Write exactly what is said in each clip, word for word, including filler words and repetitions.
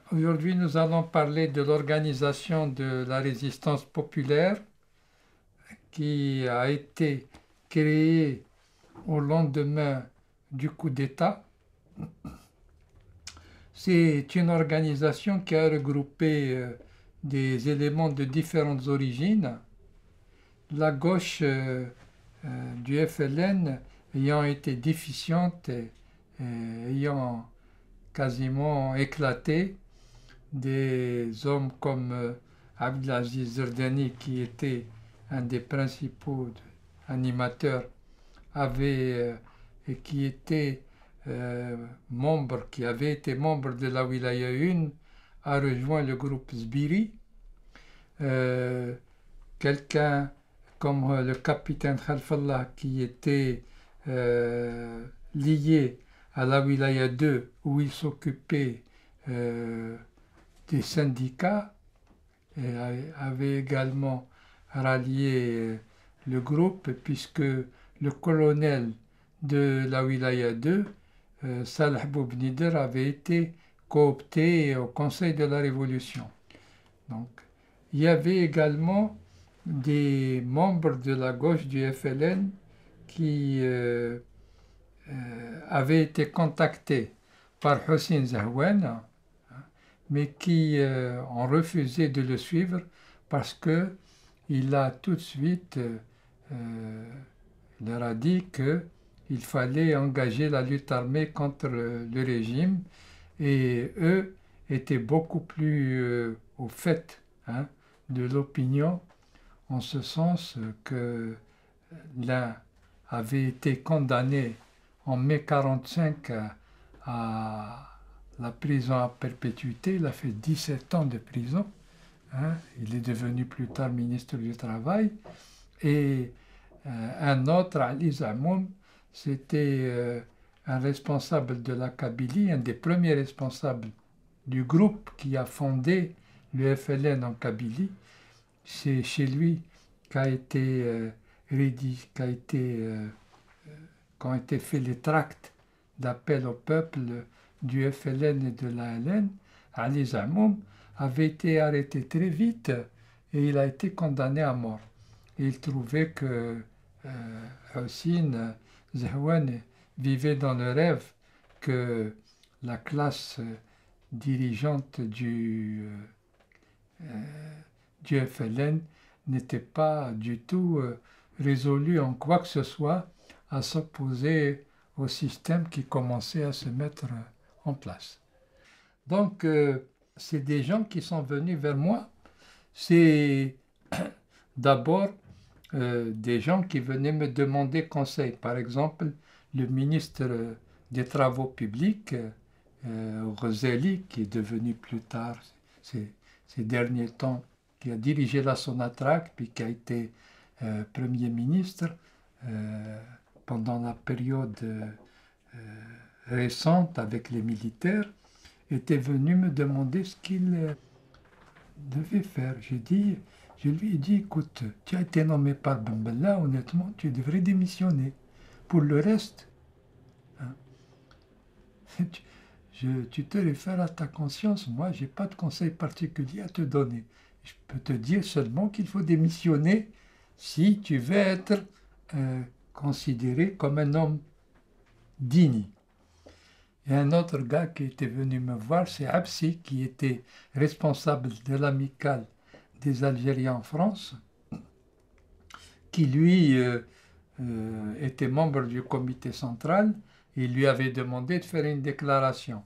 Aujourd'hui, nous allons parler de l'organisation de la résistance populaire qui a été créée au lendemain du coup d'État. C'est une organisation qui a regroupé euh, des éléments de différentes origines. La gauche euh, euh, du F L N ayant été déficiente et, et ayant quasiment éclaté, des hommes comme euh, Abdelaziz Zerdani, qui était un des principaux animateurs, avait, euh, et qui était euh, membre, qui avait été membre de la Wilaya un, a rejoint le groupe Sbiri. Euh, Quelqu'un comme euh, le capitaine Khalfallah, qui était euh, lié à la Wilaya deux, où il s'occupait euh, des syndicats, et avait également rallié le groupe, puisque le colonel de la Wilaya deux, euh, Salah Boubnider, avait été coopté au Conseil de la Révolution. Donc, il y avait également des membres de la gauche du F L N qui euh, euh, avaient été contactés par Hossein Zahwan, mais qui euh, ont refusé de le suivre parce que il a tout de suite euh, leur a dit qu'il fallait engager la lutte armée contre le, le régime, et eux étaient beaucoup plus euh, au fait hein, de l'opinion, en ce sens que l'un avait été condamné en mai mille neuf cent quarante-cinq à, à la prison à perpétuité. Il a fait dix-sept ans de prison. Hein. Il est devenu plus tard ministre du Travail. Et euh, un autre, Ali Zamoum, c'était euh, un responsable de la Kabylie, un des premiers responsables du groupe qui a fondé le F L N en Kabylie. C'est chez lui qu'a été euh, rédig, qu'a été, euh, qu'ont été faits les tracts d'appel au peuple du F L N et de l'A L N. Ali Zamoum avait été arrêté très vite et il a été condamné à mort. Et il trouvait que euh, Hossein Zahwan vivait dans le rêve que la classe dirigeante du, euh, du F L N n'était pas du tout euh, résolue en quoi que ce soit à s'opposer au système qui commençait à se mettre en place. Donc, euh, c'est des gens qui sont venus vers moi. C'est d'abord euh, des gens qui venaient me demander conseil. Par exemple, le ministre des Travaux publics, euh, Ghazali, qui est devenu plus tard, ces, ces derniers temps, qui a dirigé la Sonatrach, puis qui a été euh, Premier ministre euh, pendant la période euh, récente avec les militaires, était venu me demander ce qu'il euh, devait faire. J'ai dit, je lui ai dit, écoute, tu as été nommé par Ben Bella, honnêtement, tu devrais démissionner. Pour le reste, hein, tu, je, tu te réfères à ta conscience. Moi, je n'ai pas de conseil particulier à te donner. Je peux te dire seulement qu'il faut démissionner si tu veux être euh, considéré comme un homme digne. Et un autre gars qui était venu me voir, c'est Absi, qui était responsable de l'amicale des Algériens en France, qui lui euh, euh, était membre du comité central. Et il lui avait demandé de faire une déclaration.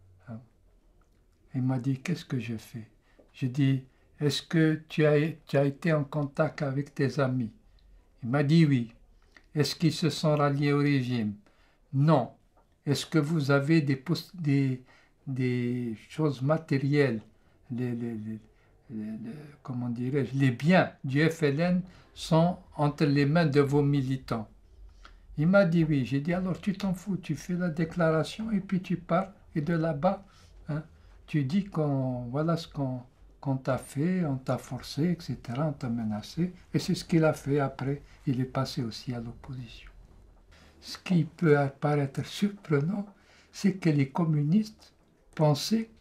Il m'a dit, qu'est-ce que je fais? J'ai dit, est-ce que tu as, tu as été en contact avec tes amis? Il m'a dit oui. Est-ce qu'ils se sont ralliés au régime? Non. Est-ce que vous avez des, des, des choses matérielles, les, les, les, les, comment dirais-je, les biens du F L N sont entre les mains de vos militants? Il m'a dit oui. J'ai dit, alors tu t'en fous, tu fais la déclaration et puis tu pars. Et de là-bas, hein, tu dis qu'on voilà ce qu'on qu'on t'a fait, on t'a forcé, et cetera, on t'a menacé. Et c'est ce qu'il a fait après. Il est passé aussi à l'opposition. Ce qui peut paraître surprenant, c'est que les communistes pensaient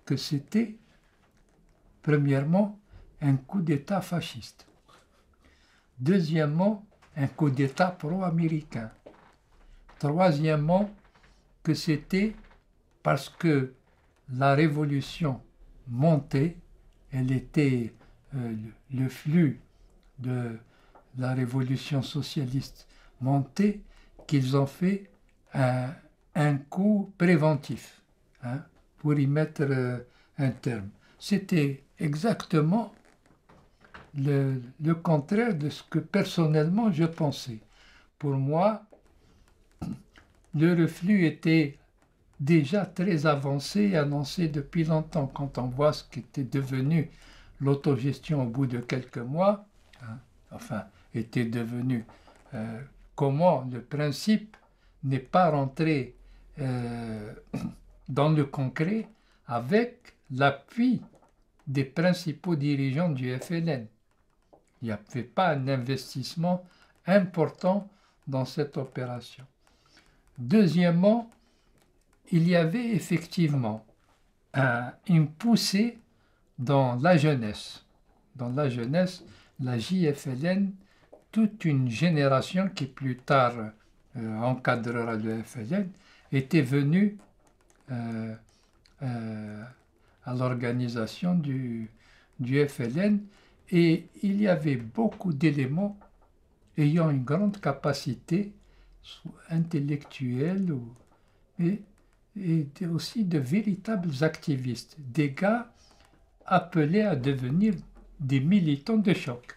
que c'était, premièrement, un coup d'État fasciste. Deuxièmement, un coup d'État pro-américain. Troisièmement, que c'était parce que la révolution montait, elle était, euh, le flux de la révolution socialiste montait, qu'ils ont fait un, un coup préventif, hein, pour y mettre euh, un terme. C'était exactement le, le contraire de ce que personnellement je pensais. Pour moi, le reflux était déjà très avancé et annoncé depuis longtemps. Quand on voit ce qu'était devenu l'autogestion au bout de quelques mois, hein, enfin, était devenu, euh, comment le principe n'est pas rentré euh, dans le concret avec l'appui des principaux dirigeants du F L N. Il n'y avait pas un investissement important dans cette opération. Deuxièmement, il y avait effectivement un, une poussée dans la jeunesse. Dans la jeunesse, la J F L N, toute une génération qui plus tard euh, encadrera le F L N, était venue euh, euh, à l'organisation du, du F L N, et il y avait beaucoup d'éléments ayant une grande capacité intellectuelle ou, et, et aussi de véritables activistes, des gars appelés à devenir des militants de choc.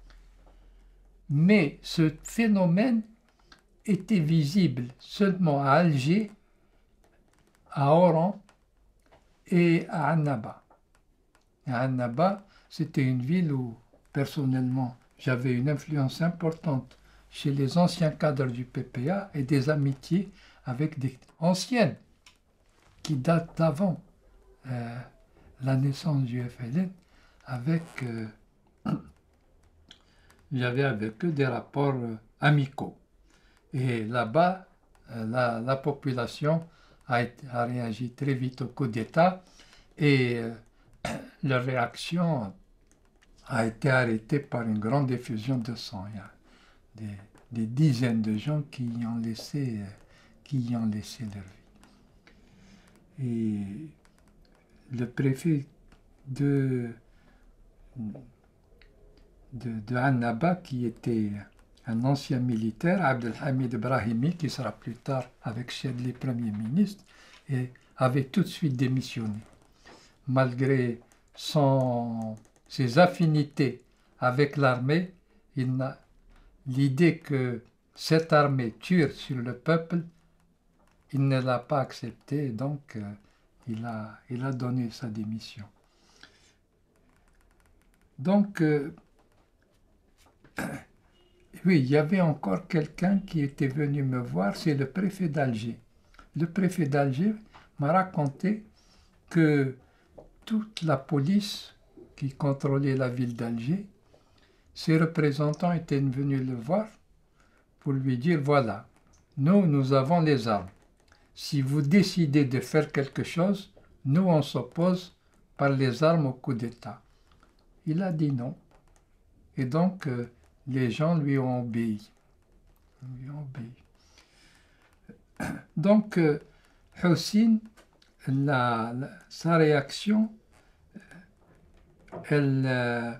Mais ce phénomène était visible seulement à Alger, à Oran et à Annaba. À Annaba, c'était une ville où, personnellement, j'avais une influence importante chez les anciens cadres du P P A et des amitiés avec des anciennes qui datent d'avant euh, la naissance du F L N, avec, euh, j'avais avec eux des rapports euh, amicaux. Et là-bas, euh, la, la population a, été, a réagi très vite au coup d'État, et euh, leur réaction a été arrêtée par une grande effusion de sang. Il y a des, des dizaines de gens qui y ont laissé, qui y ont laissé leur vie. Et le préfet de, de, de Annaba, qui était un ancien militaire, Abdelhamid Brahimi, qui sera plus tard avec Chedli Premier ministre, et avait tout de suite démissionné. Malgré son, ses affinités avec l'armée, l'idée que cette armée tue sur le peuple, il ne l'a pas accepté, donc euh, il, a, il a donné sa démission. Donc, euh, oui, il y avait encore quelqu'un qui était venu me voir, c'est le préfet d'Alger. Le préfet d'Alger m'a raconté que toute la police qui contrôlait la ville d'Alger, ses représentants étaient venus le voir pour lui dire, voilà, nous, nous avons les armes. Si vous décidez de faire quelque chose, nous, on s'oppose par les armes au coup d'État. Il a dit non. Et donc, euh, les gens lui ont obéi. Lui ont obéi. Donc, euh, Houssine, la, la, sa réaction, elle, euh,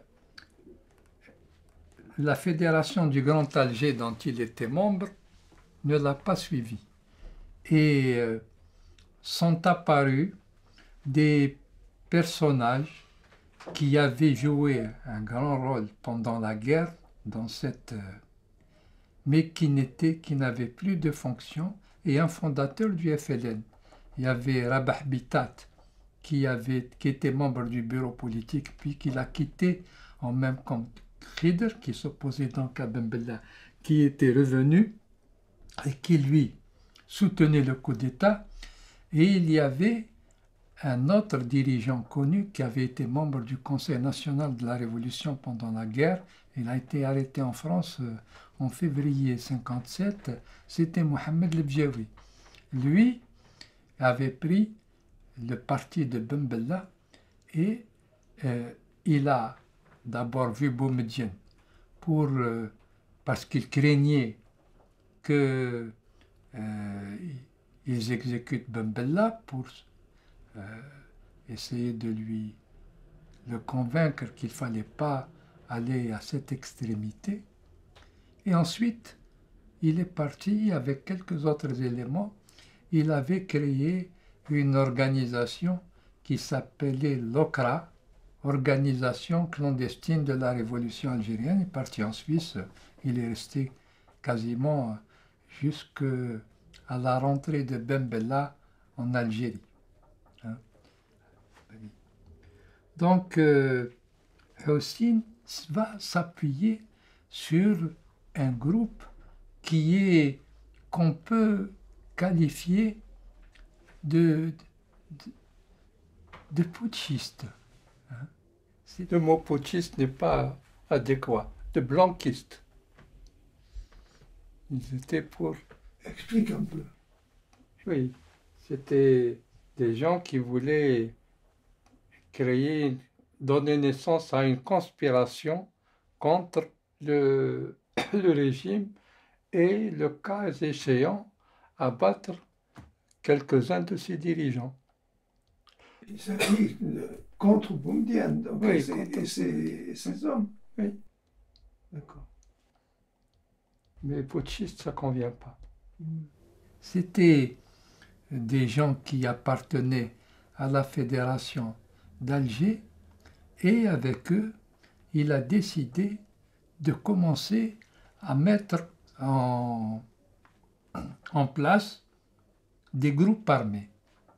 la fédération du Grand Alger dont il était membre ne l'a pas suivi. Et euh, sont apparus des personnages qui avaient joué un grand rôle pendant la guerre dans cette, euh, mais qui n'étaient, qui n'avaient plus de fonction, et un fondateur du F L N. Il y avait Rabah Bitat, qui, avait, qui était membre du bureau politique, puis qui l'a quitté en même temps que Khidr, qui s'opposait donc à Ben Bella, qui était revenu et qui, lui, soutenait le coup d'État. Et il y avait un autre dirigeant connu qui avait été membre du Conseil national de la Révolution pendant la guerre. Il a été arrêté en France euh, en février mille neuf cent cinquante-sept. C'était Mohamed Lebjaoui. Lui avait pris le parti de Ben Bella et euh, il a d'abord vu Boumediene pour, euh, parce qu'il craignait que euh, ils exécutent Ben Bella pour euh, essayer de lui le convaincre qu'il ne fallait pas aller à cette extrémité. Et ensuite, il est parti avec quelques autres éléments. Il avait créé une organisation qui s'appelait l'Okra, Organisation clandestine de la Révolution algérienne. Il est parti en Suisse. Il est resté quasiment jusqu'à la rentrée de Ben Bella en Algérie. Hein? Donc, euh, Hossein va s'appuyer sur un groupe qui est, qu'on peut qualifier de, de, de putschiste. Hein? Le mot putschiste n'est pas adéquat, de blanquiste. Ils étaient pour... Explique un peu. Oui, c'était des gens qui voulaient créer, donner naissance à une conspiration contre le, le régime et, le cas échéant, abattre quelques-uns de ses dirigeants. Il s'agit contre Boumediene, donc Oui, c'est, contre c'est, ces hommes. Oui. D'accord. Mais putschiste, ça ne convient pas. C'était des gens qui appartenaient à la fédération d'Alger et avec eux, il a décidé de commencer à mettre en, en place des groupes armés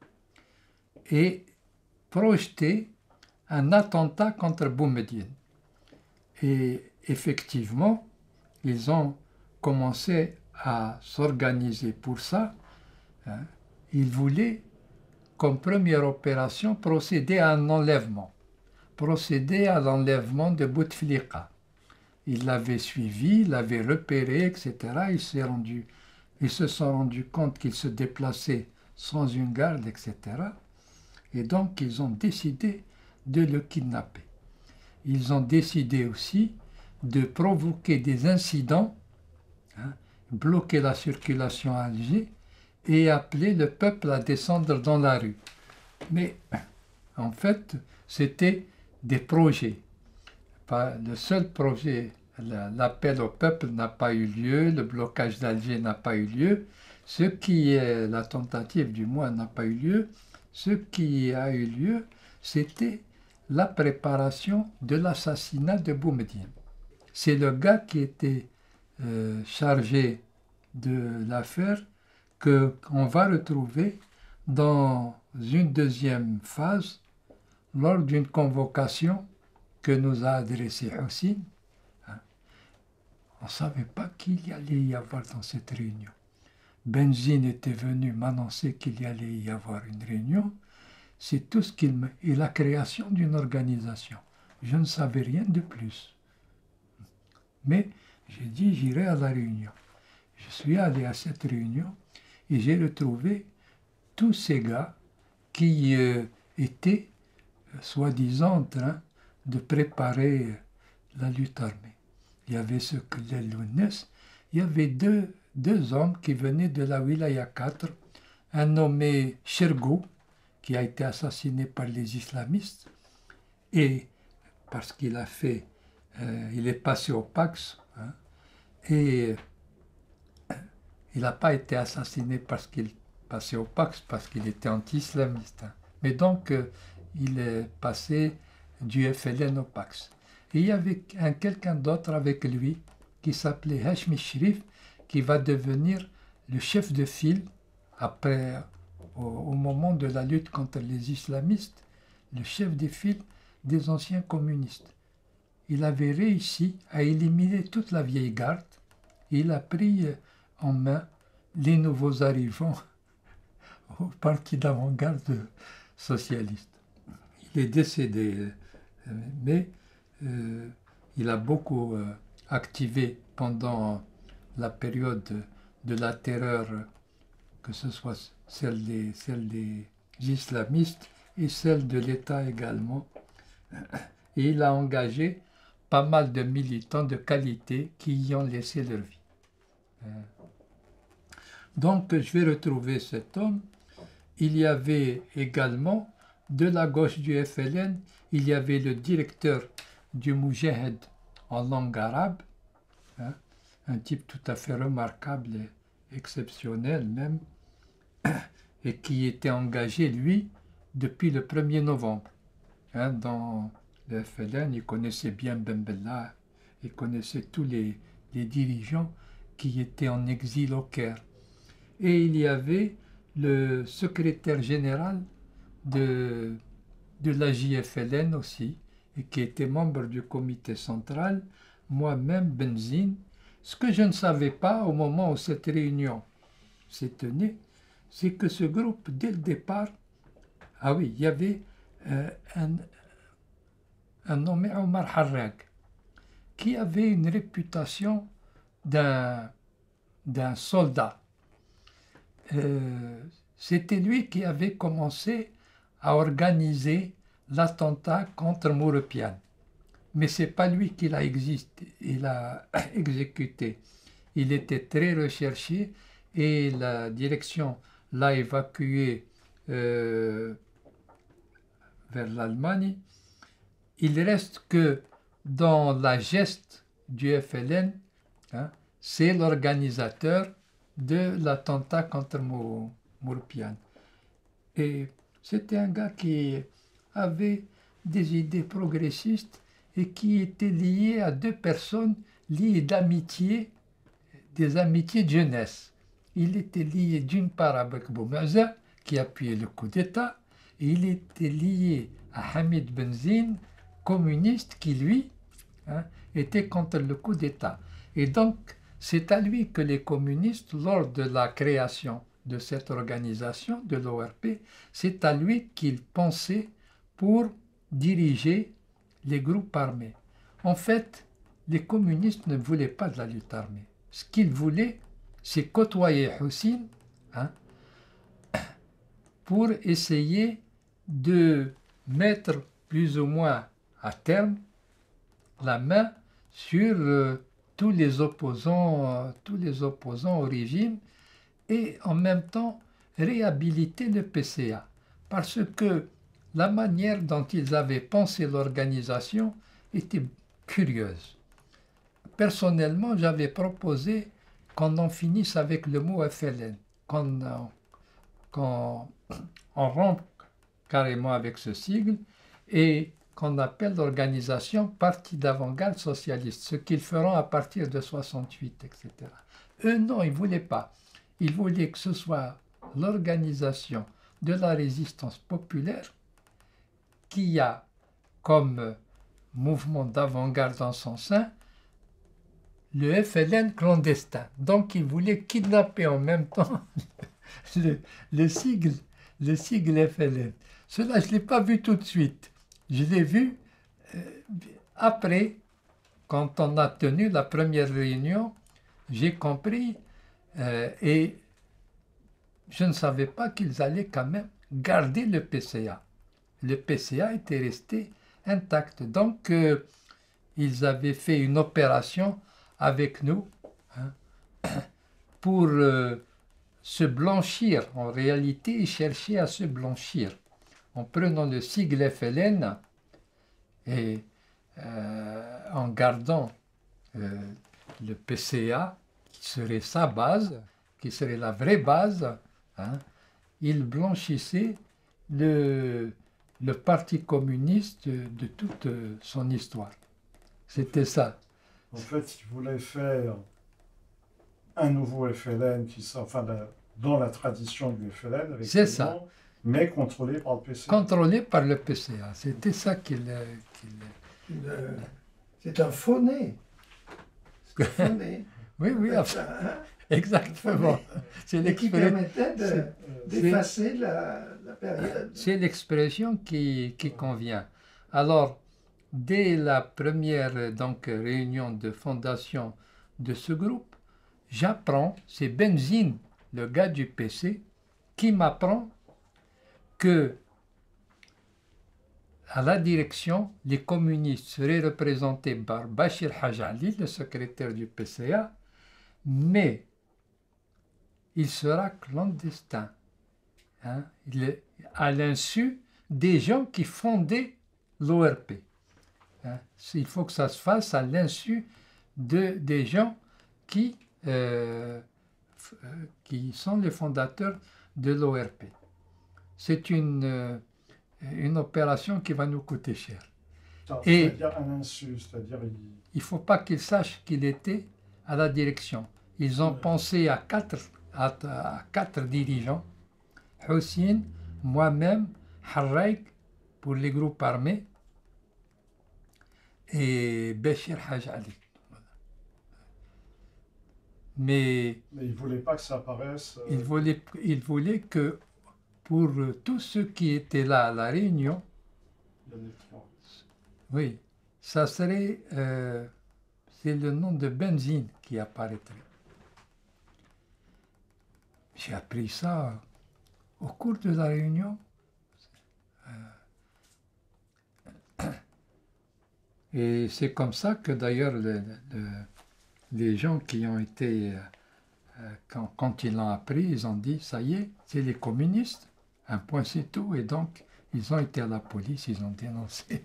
et projeter un attentat contre Boumediene. Et effectivement, ils ont commencé à s'organiser pour ça. Hein. Ils voulaient, comme première opération, procéder à un enlèvement. Procéder à l'enlèvement de Bouteflika. Ils l'avaient suivi, l'avaient repéré, et cetera. Ils, s'est rendu, ils se sont rendus compte qu'il se déplaçait sans une garde, et cetera. Et donc, ils ont décidé de le kidnapper. Ils ont décidé aussi de provoquer des incidents, hein, bloquer la circulation à Alger et appeler le peuple à descendre dans la rue. Mais en fait, c'était des projets. Pas le seul projet, l'appel au peuple n'a pas eu lieu, le blocage d'Alger n'a pas eu lieu, ce qui est, la tentative du moins n'a pas eu lieu. Ce qui a eu lieu, c'était la préparation de l'assassinat de Boumediene. C'est le gars qui était euh, chargé de l'affaire qu'on va retrouver dans une deuxième phase lors d'une convocation que nous a adressée Hossein. Hein. On ne savait pas qu'il y allait y avoir dans cette réunion. Benzine était venu m'annoncer qu'il y allait y avoir une réunion. C'est tout ce qu'il me... et la création d'une organisation. Je ne savais rien de plus. Mais j'ai dit, j'irai à la réunion. Je suis allé à cette réunion et j'ai retrouvé tous ces gars qui euh, étaient, euh, soi-disant, en train de préparer euh, la lutte armée. Il y avait ce que les Lounès, il y avait deux, deux hommes qui venaient de la Wilaya quatre, un nommé Chergou, qui a été assassiné par les islamistes, et parce qu'il a fait, euh, il est passé au Pax, hein, et euh, il n'a pas été assassiné parce qu'il passait au Pax, parce qu'il était anti-islamiste. Hein. Mais donc, euh, il est passé du F L N au Pax. Et il y avait un, quelqu'un d'autre avec lui qui s'appelait Hashmi Shrif, qui va devenir le chef de file après, au, au moment de la lutte contre les islamistes, le chef de file des anciens communistes. Il avait réussi à éliminer toute la vieille garde et il a pris en main les nouveaux arrivants au parti d'avant-garde socialiste. Il est décédé, mais euh, il a beaucoup euh, activé pendant la période de, de la terreur, que ce soit celle des, celle des islamistes et celle de l'État également. Et il a engagé pas mal de militants de qualité qui y ont laissé leur vie. Donc je vais retrouver cet homme. Il y avait également, de la gauche du F L N, il y avait le directeur du Moudjahid en langue arabe, hein, un type tout à fait remarquable et exceptionnel même, et qui était engagé, lui, depuis le premier novembre. Hein, dans le F L N, il connaissait bien Ben Bella, il connaissait tous les, les dirigeants qui étaient en exil au Caire. Et il y avait le secrétaire général de, de la J F L N aussi, et qui était membre du comité central, moi-même, Benzine. Ce que je ne savais pas au moment où cette réunion s'est tenue, c'est que ce groupe, dès le départ, ah oui, il y avait euh, un, un nommé Omar Harrag, qui avait une réputation d'un d'un soldat. Euh, c'était lui qui avait commencé à organiser l'attentat contre Mourepiane. Mais ce n'est pas lui qui l'a exécuté. Il était très recherché et la direction l'a évacué euh, vers l'Allemagne. Il reste que dans la geste du F L N, hein, c'est l'organisateur de l'attentat contre Mourepiane. Et c'était un gars qui avait des idées progressistes et qui était lié à deux personnes liées d'amitié, des amitiés de jeunesse. Il était lié d'une part avec Boumaza, qui appuyait le coup d'État, et il était lié à Hamid Benzine, communiste, qui lui hein, était contre le coup d'État. Et donc, c'est à lui que les communistes, lors de la création de cette organisation, de l'O R P, c'est à lui qu'ils pensaient pour diriger les groupes armés. En fait, les communistes ne voulaient pas de la lutte armée. Ce qu'ils voulaient, c'est côtoyer Hussein hein, pour essayer de mettre plus ou moins à terme la main sur euh, tous les opposants, euh, tous les opposants au régime et en même temps réhabiliter le P C A. Parce que la manière dont ils avaient pensé l'organisation était curieuse. Personnellement, j'avais proposé qu'on en finisse avec le mot F L N, qu'on qu'on rompe carrément avec ce sigle et qu'on appelle l'organisation Parti d'avant-garde socialiste, ce qu'ils feront à partir de soixante-huit, et cetera. Eux, non, ils ne voulaient pas. Ils voulaient que ce soit l'organisation de la résistance populaire qui a comme mouvement d'avant-garde en son sein le F L N clandestin. Donc ils voulaient kidnapper en même temps le, le sigle, le sigle F L N. Cela, je ne l'ai pas vu tout de suite. Je l'ai vu euh, après, quand on a tenu la première réunion, j'ai compris euh, et je ne savais pas qu'ils allaient quand même garder le P C A. Le P C A était resté intact. Donc, euh, ils avaient fait une opération avec nous hein, pour euh, se blanchir. En réalité, ils cherchaient à se blanchir en prenant le sigle F L N et euh, en gardant euh, le P C A, qui serait sa base, qui serait la vraie base, hein, ils blanchissaient le, le Parti communiste de, de toute son histoire. C'était ça. En fait, ils voulaient faire un nouveau F L N qui sort, enfin, la, dans la tradition du F L N, avec c'est ça. Nom, mais contrôlé par le P C A. Contrôlé par le P C A. C'était ça qu'il... qu'il... Euh, c'est un faux-né. C'est un faux-né. Oui, oui, enfin, exactement. C'est Et qui permettait de, d'effacer la, la période. C'est l'expression qui, qui convient. Alors, dès la première donc, réunion de fondation de ce groupe, j'apprends, c'est Benzine, le gars du P C, qui m'apprend que à la direction, les communistes seraient représentés par Bachir Haj Ali, le secrétaire du P C A, mais il sera clandestin, hein, il est à l'insu des gens qui fondaient l'O R P. Hein. Il faut que ça se fasse à l'insu de, des gens qui, euh, qui sont les fondateurs de l'O R P. C'est une, euh, une opération qui va nous coûter cher. Et c'est-à-dire un insu, c'est-à-dire il ne faut pas qu'ils sachent qu'il était à la direction. Ils ont Ouais. pensé à quatre, à, à quatre dirigeants, Hussein, moi-même, Harraik pour les groupes armés et Bachir Haj Ali. Mais Mais ils ne voulaient pas que ça apparaisse. euh, il voulait, il voulait que pour tous ceux qui étaient là à la réunion, il y en ait trois. oui, ça serait, euh, c'est le nom de benzine qui apparaîtrait. J'ai appris ça au cours de la réunion. Euh, Et c'est comme ça que d'ailleurs le- le- les gens qui ont été, euh, quand, quand ils l'ont appris, ils ont dit, ça y est, c'est les communistes, un point c'est tout, et donc ils ont été à la police, ils ont dénoncé.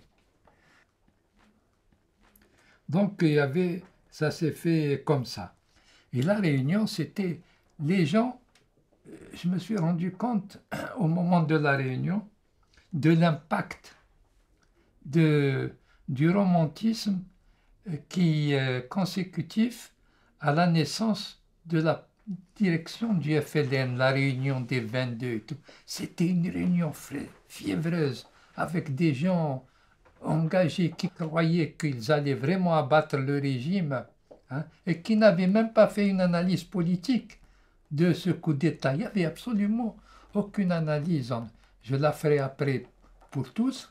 Donc il y avait, ça s'est fait comme ça. Et la réunion, c'était les gens, euh, je me suis rendu compte au moment de la réunion de l'impact de, du romantisme euh, qui est consécutif à la naissance de la direction du F L N, la réunion des vingt-deux et tout. C'était une réunion fra- fiévreuse avec des gens engagés qui croyaient qu'ils allaient vraiment abattre le régime, hein, et qui n'avaient même pas fait une analyse politique de ce coup d'État. Il n'y avait absolument aucune analyse. En- Je la ferai après pour tous.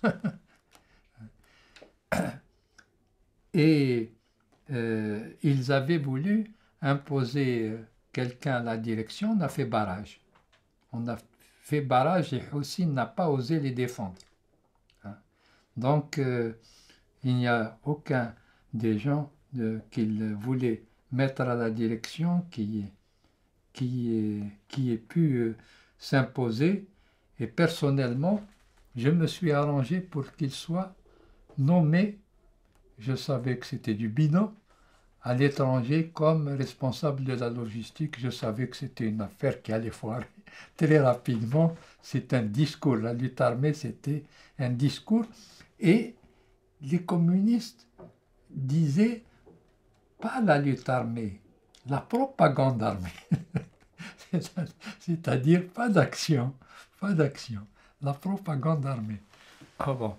Et euh, ils avaient voulu imposer euh, quelqu'un à la direction. On a fait barrage. On a fait barrage et Hussein n'a pas osé les défendre. Hein. Donc, euh, il n'y a aucun des gens de, qu'il voulait mettre à la direction qui, qui, ait- qui ait pu euh, s'imposer. Et personnellement, je me suis arrangé pour qu'il soit nommé, je savais que c'était du bidon, à l'étranger comme responsable de la logistique. Je savais que c'était une affaire qui allait foirer très rapidement. C'est un discours. La lutte armée, c'était un discours. Et les communistes disaient pas la lutte armée, la propagande armée. C'est-à-dire pas d'action, pas d'action, la propagande armée. Ah bon.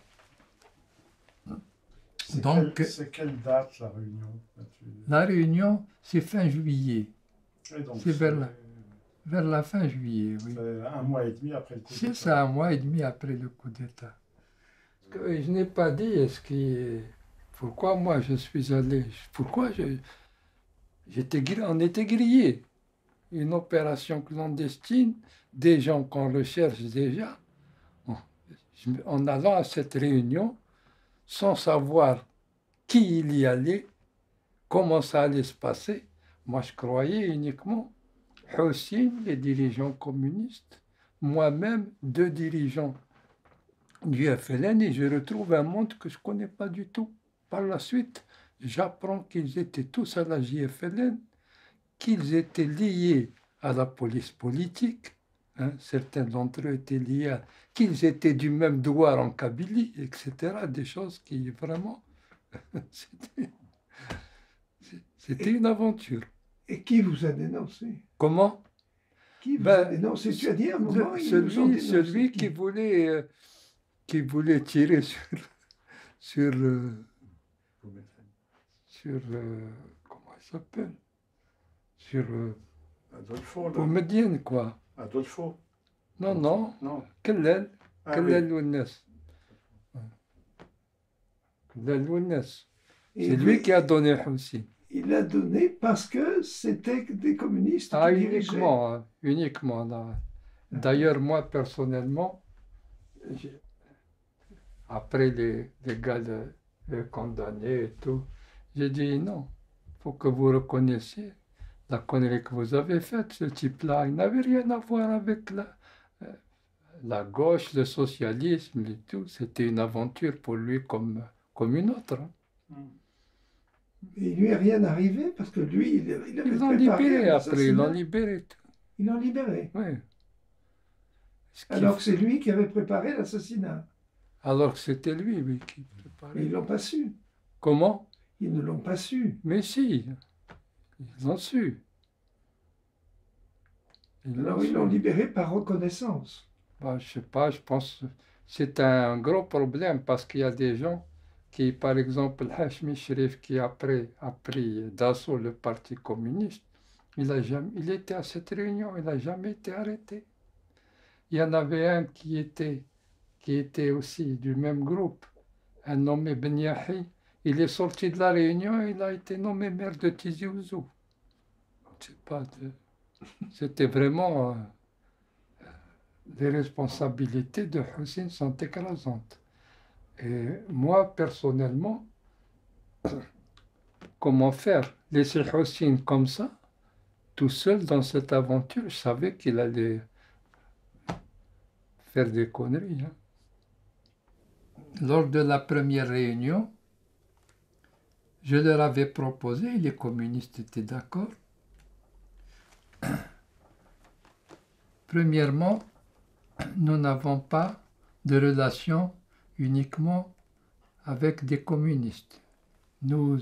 C'est Donc, quelle, c'est quelle date la réunion là, tu- la réunion, c'est fin juillet, Et donc, c'est vers la- vers la fin juillet, oui. c'est un mois et demi après le coup C'est d'État. ça, un mois et demi après le coup d'État. Parce que je n'ai pas dit est-ce que, pourquoi moi je suis allé, pourquoi je, j'étais, gri- on était grillés. Une opération clandestine, des gens qu'on recherche déjà, en, en allant à cette réunion, sans savoir qui il y allait, comment ça allait se passer. Moi, je croyais uniquement Hussein, les dirigeants communistes, moi-même, deux dirigeants du F L N, et je retrouve un monde que je ne connais pas du tout. Par la suite, j'apprends qu'ils étaient tous à la J F L N, qu'ils étaient liés à la police politique, hein, certains d'entre eux étaient liés, à, qu'ils étaient du même douar en Kabylie, et cetera. Des choses qui vraiment, c'était, c'était une aventure. Et qui vous a dénoncé? Comment? Qui vous Ben, a dénoncé? Tu as dit à un moment, Le- ils nous ont celui, dénoncé. celui qui voulait, euh, qui voulait tirer sur, sur, euh, sur euh, comment il s'appelle? Sur euh, Adolfo, là. Boumediene, quoi. Adolfo. Non, non, Non. Kellel, Ah, Kellel oui. Lounes. Kellel Lounes. Et C'est lui qui a donné Hussein. Il l'a donné parce que c'était des communistes Ah, qui dirigeaient. uniquement, hein, uniquement. là. D'ailleurs, moi, personnellement, j'ai- après les, les gars le, le condamnés et tout, j'ai dit non, il faut que vous reconnaissiez la connerie que vous avez faite. Ce type-là, il n'avait rien à voir avec la, euh, la gauche, le socialisme et tout. C'était une aventure pour lui comme, comme une autre, hein. Et il lui est rien arrivé parce que lui, il, il avait Ils l'ont préparé libéré un après, ils l'ont assassinat. libéré. Tout. Ils l'ont libéré. Oui. Ce qui Alors que fait- c'est lui qui avait préparé l'assassinat. Alors que c'était lui, oui, qui Mais préparait. ils l'ont pas su. Comment? Ils ne l'ont pas su. Mais si, ils l'ont su. Ils l'ont Alors ils su. l'ont libéré par reconnaissance. Bah, je sais pas, je pense que c'est un gros problème parce qu'il y a des gens qui, par exemple, Hashmi Sharif, qui après a pris d'assaut le Parti communiste, il, a jamais, il était à cette réunion, il n'a jamais été arrêté. Il y en avait un qui était, qui était aussi du même groupe, un nommé Ben Yahi. Il est sorti de la réunion et il a été nommé maire de Tizi Ouzou. Je sais pas, de- c'était vraiment. euh, Les responsabilités de Hussein sont écrasantes. Et moi, personnellement, comment faire? Laisser Hussein comme ça, tout seul dans cette aventure, je savais qu'il allait faire des conneries, hein. Lors de la première réunion, je leur avais proposé, les communistes étaient d'accord. Premièrement, nous n'avons pas de relation uniquement avec des communistes. Nous,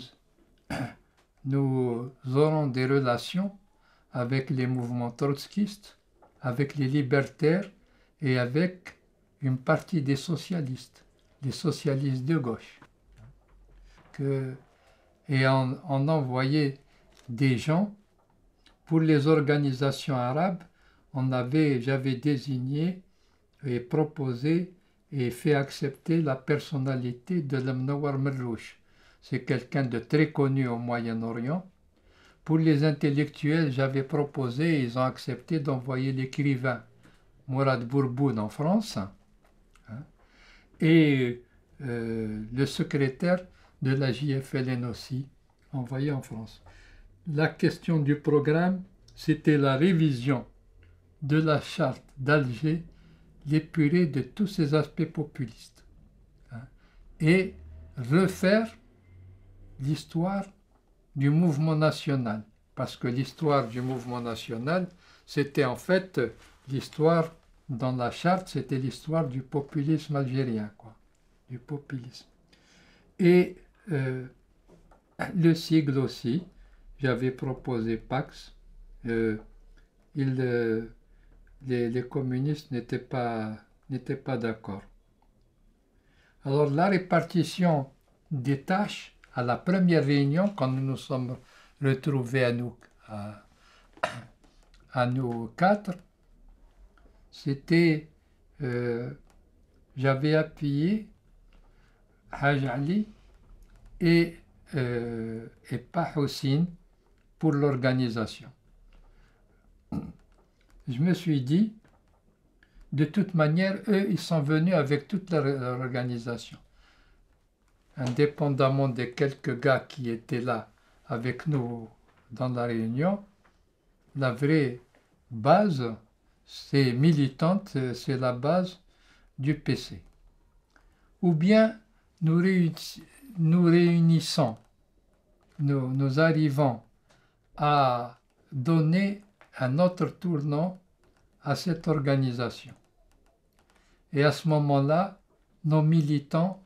nous aurons des relations avec les mouvements trotskistes, avec les libertaires et avec une partie des socialistes, les socialistes de gauche. Que, et on, on envoyait des gens pour les organisations arabes. On avait, j'avais désigné et proposé et fait accepter la personnalité de l'Mnawar Merrouch. C'est quelqu'un de très connu au Moyen-Orient. Pour les intellectuels, j'avais proposé, ils ont accepté d'envoyer l'écrivain Mourad Bourboun en France, hein, et euh, le secrétaire de la J F L N aussi, envoyé en France. La question du programme, c'était la révision de la charte d'Alger, l'épurée de tous ces aspects populistes, hein, et refaire l'histoire du mouvement national. Parce que l'histoire du mouvement national, c'était en fait l'histoire, dans la charte, c'était l'histoire du populisme algérien, quoi, du populisme. Et euh, le sigle aussi, j'avais proposé Pax, euh, il, euh, les, les communistes n'étaient pas, n'étaient pas d'accord. Alors la répartition des tâches à la première réunion, quand nous nous sommes retrouvés à nous, à, à nous quatre, c'était, euh, j'avais appuyé Haj Ali et, euh, et pas Hussein pour l'organisation. Je me suis dit, de toute manière, eux, ils sont venus avec toute leur, leur organisation. Indépendamment des quelques gars qui étaient là avec nous dans la réunion, la vraie base, c'est militante, c'est la base du P C. Ou bien nous, réunis, nous réunissons, nous, nous arrivons à donner un autre tournant à cette organisation. Et à ce moment-là, nos militants,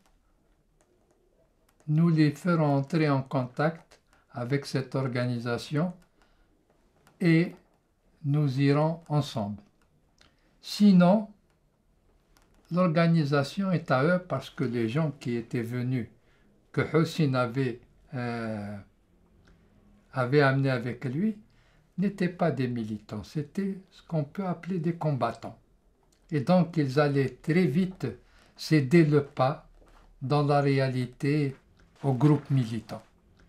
nous les ferons entrer en contact avec cette organisation et nous irons ensemble. Sinon, l'organisation est à eux parce que les gens qui étaient venus, que Hussein avait, euh, avait amené avec lui, n'étaient pas des militants, c'était ce qu'on peut appeler des combattants. Et donc ils allaient très vite céder le pas dans la réalité au groupe militant.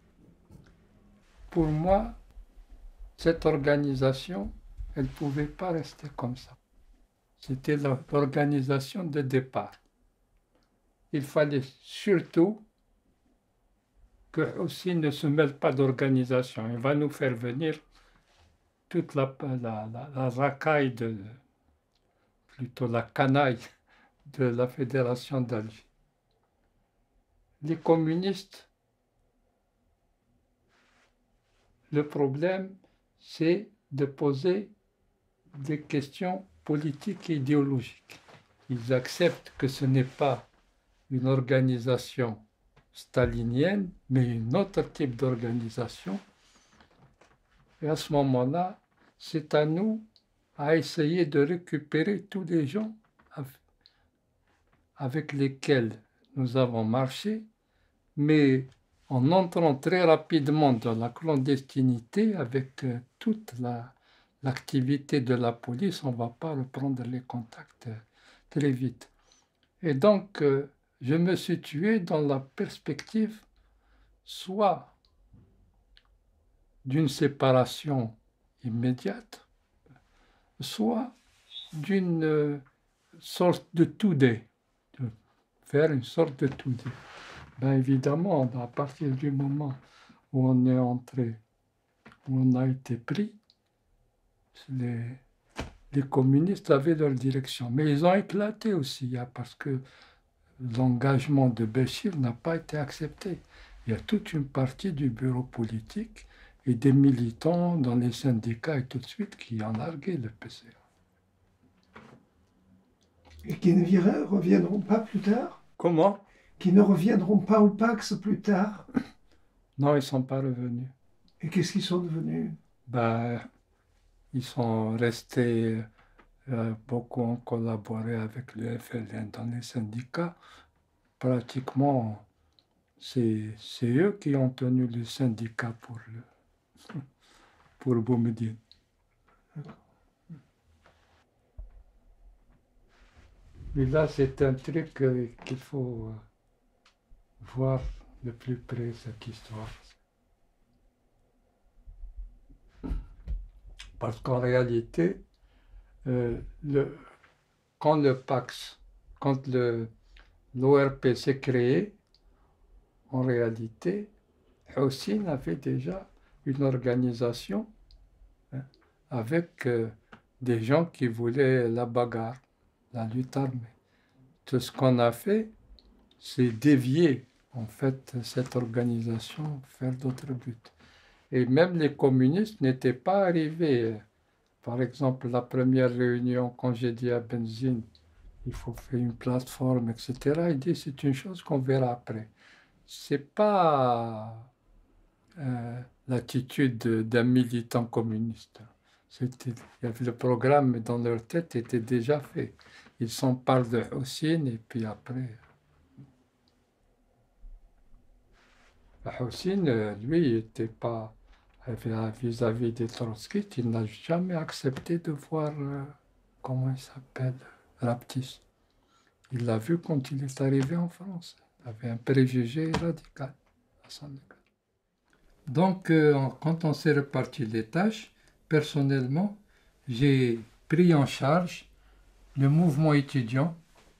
Pour moi, cette organisation, elle ne pouvait pas rester comme ça. C'était l'organisation de départ. Il fallait surtout que aussi ne se mêle pas d'organisation. Il va nous faire venir toute la, la, la, la racaille, de, plutôt la canaille de la Fédération d'Alger. Les communistes, le problème, c'est de poser des questions politiques et idéologiques. Ils acceptent que ce n'est pas une organisation stalinienne, mais un autre type d'organisation. Et à ce moment-là, c'est à nous à essayer de récupérer tous les gens avec lesquels nous avons marché, mais en entrant très rapidement dans la clandestinité avec euh, toute la, l'activité de la police, on ne va pas reprendre les contacts euh, très vite. Et donc, euh, je me situais dans la perspective soit d'une séparation immédiate, soit d'une euh, sorte de tout-dé, de faire une sorte de tout-dé. Ben évidemment, à partir du moment où on est entré, où on a été pris, les, les communistes avaient leur direction. Mais ils ont éclaté aussi, hein, parce que l'engagement de Béchir n'a pas été accepté. Il y a toute une partie du bureau politique et des militants dans les syndicats et tout de suite qui ont largué le P C A. Et qui ne reviendront pas plus tard? Comment? Qui ne reviendront pas au Pax plus tard? Non, ils ne sont pas revenus. Et qu'est-ce qu'ils sont devenus? Ben, ils sont restés, euh, beaucoup ont collaboré avec le F L N dans les syndicats. Pratiquement, c'est, c'est eux qui ont tenu le syndicat pour, le, pour Boumediene. Et là, c'est un truc euh, qu'il faut euh, voir de plus près, cette histoire. Parce qu'en réalité, euh, le, quand le Pax, quand le, l'O R P s'est créé, en réalité, Houssine avait déjà une organisation, hein, avec euh, des gens qui voulaient la bagarre, la lutte armée. Tout ce qu'on a fait, c'est dévier en fait cette organisation, faire d'autres buts. Et même les communistes n'étaient pas arrivés. Par exemple, la première réunion, quand j'ai dit à Benzine, il faut faire une plateforme, et cetera, il dit c'est une chose qu'on verra après. C'est pas euh, l'attitude d'un militant communiste. C'était, il y avait le programme, mais dans leur tête, était déjà fait. Ils s'en parlent de Houssine, et puis après. Houssine, lui, il n'était pas. Vis-à-vis des trotskistes, il n'a jamais accepté de voir, euh, comment il s'appelle, Raptis. Il l'a vu quand il est arrivé en France. Il avait un préjugé radical à son égard. Donc, euh, quand on s'est réparti les tâches, personnellement, j'ai pris en charge le mouvement étudiant,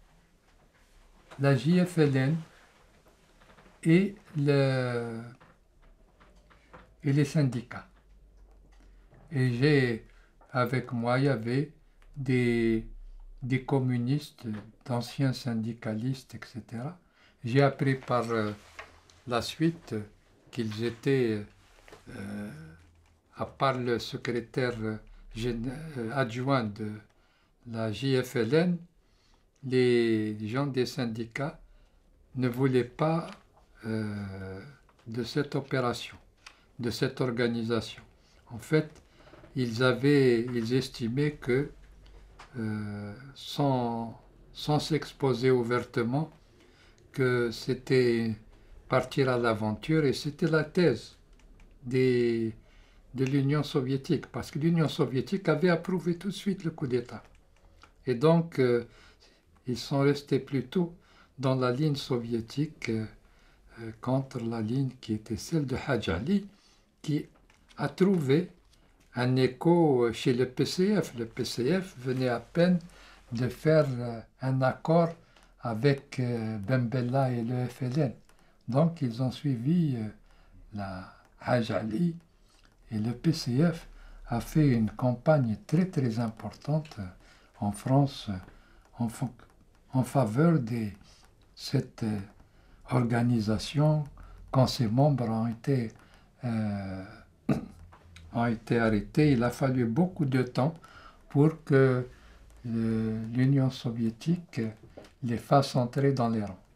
la J F L N et, le, et les syndicats. Et j'ai, avec moi, il y avait des, des communistes, d'anciens syndicalistes, et cetera. J'ai appris par euh, la suite qu'ils étaient, euh, à part le secrétaire euh, adjoint de la J F L N, les gens des syndicats ne voulaient pas euh, de cette opération, de cette organisation. En fait, ils avaient, ils estimaient que, euh, sans, sans s'exposer ouvertement, que c'était partir à l'aventure, et c'était la thèse des, de l'Union soviétique, parce que l'Union soviétique avait approuvé tout de suite le coup d'État. Et donc, euh, ils sont restés plutôt dans la ligne soviétique euh, euh, contre la ligne qui était celle de Hadj Ali, qui a trouvé un écho chez le P C F. Le P C F venait à peine de faire euh, un accord avec euh, Ben Bella et le F L N. Donc ils ont suivi euh, la Haj Ali et le P C F a fait une campagne très très importante euh, en France euh, en, en faveur de cette euh, organisation quand ses membres ont été, euh, ont été arrêtés. Il a fallu beaucoup de temps pour que euh, l'Union soviétique les fasse entrer dans les rangs.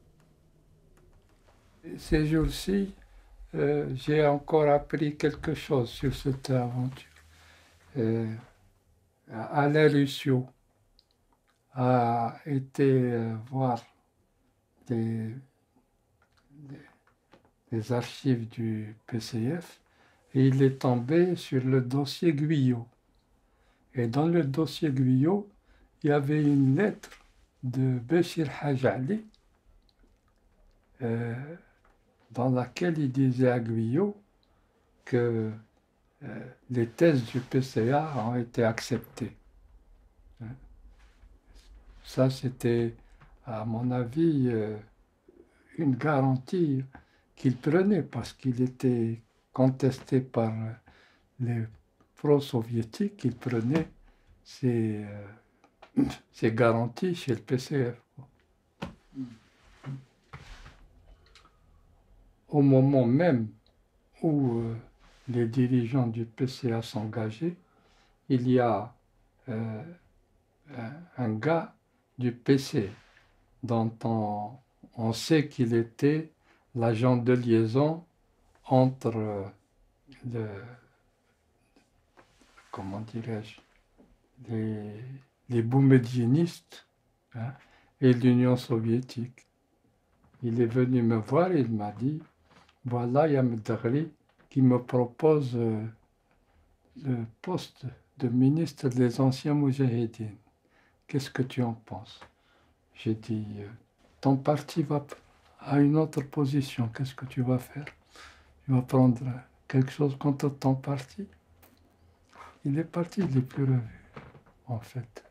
Ces jours-ci, euh, j'ai encore appris quelque chose sur cette aventure. Euh, Alain Lucio a été euh, voir des, des, des archives du P C F et il est tombé sur le dossier Guyot. Et dans le dossier Guyot, il y avait une lettre de Béchir Haj Ali euh, dans laquelle il disait à Guyot que euh, les thèses du P C A ont été acceptées. Ça, c'était, à mon avis, euh, une garantie qu'il prenait parce qu'il était contesté par les pro-soviétiques. Il prenait ses, euh, ses garanties chez le P C F. Au moment même où euh, les dirigeants du P C A s'engageaient, il y a euh, un, un gars du P C dont on, on sait qu'il était l'agent de liaison entre euh, le, comment dirais-je, les, les boumediénistes hein, et l'Union soviétique. Il est venu me voir et il m'a dit, voilà, il y a Medaghri qui me propose euh, le poste de ministre des anciens moudjahidines. Qu'est-ce que tu en penses? J'ai dit, euh, ton parti va à une autre position, qu'est-ce que tu vas faire? Tu vas prendre quelque chose contre ton parti? Il est parti, il n'est plus revu, en fait.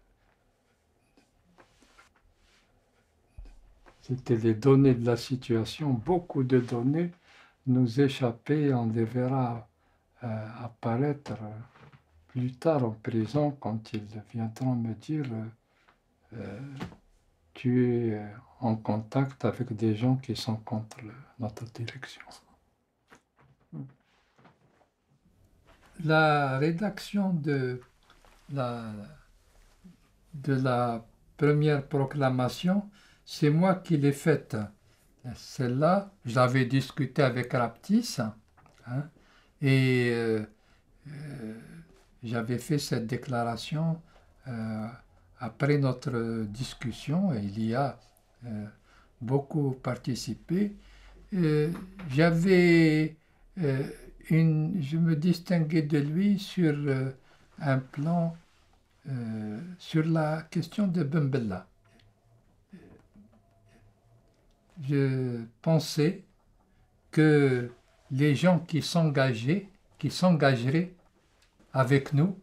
C'était les données de la situation. Beaucoup de données nous échappaient, on les verra euh, apparaître euh, plus tard en prison quand ils viendront me dire euh, euh, tu es euh, en contact avec des gens qui sont contre le, notre direction. La rédaction de la, de la première proclamation, c'est moi qui l'ai faite. Celle-là, je l'avais discutée avec Raptis, hein, et euh, euh, j'avais fait cette déclaration euh, après notre discussion, et il y a euh, beaucoup participé. Euh, j'avais euh, une, je me distinguais de lui sur euh, un plan euh, sur la question de Ben Bella. Je pensais que les gens qui s'engageaient, qui s'engageraient avec nous,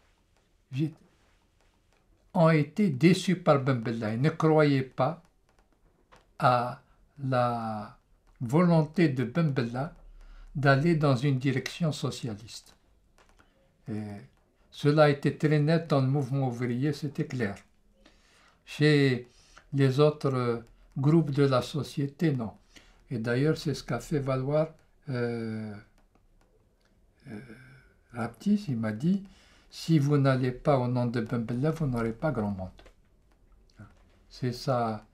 ont été déçus par Ben Bella. Ils ne croyaient pas à la volonté de Ben Bella d'aller dans une direction socialiste. Et cela a été très net dans le mouvement ouvrier, c'était clair. Chez les autres groupes de la société, non. Et d'ailleurs, c'est ce qu'a fait valoir euh, euh, Raptis. Il m'a dit, si vous n'allez pas au nom de Ben Bella, vous n'aurez pas grand monde. C'est ça.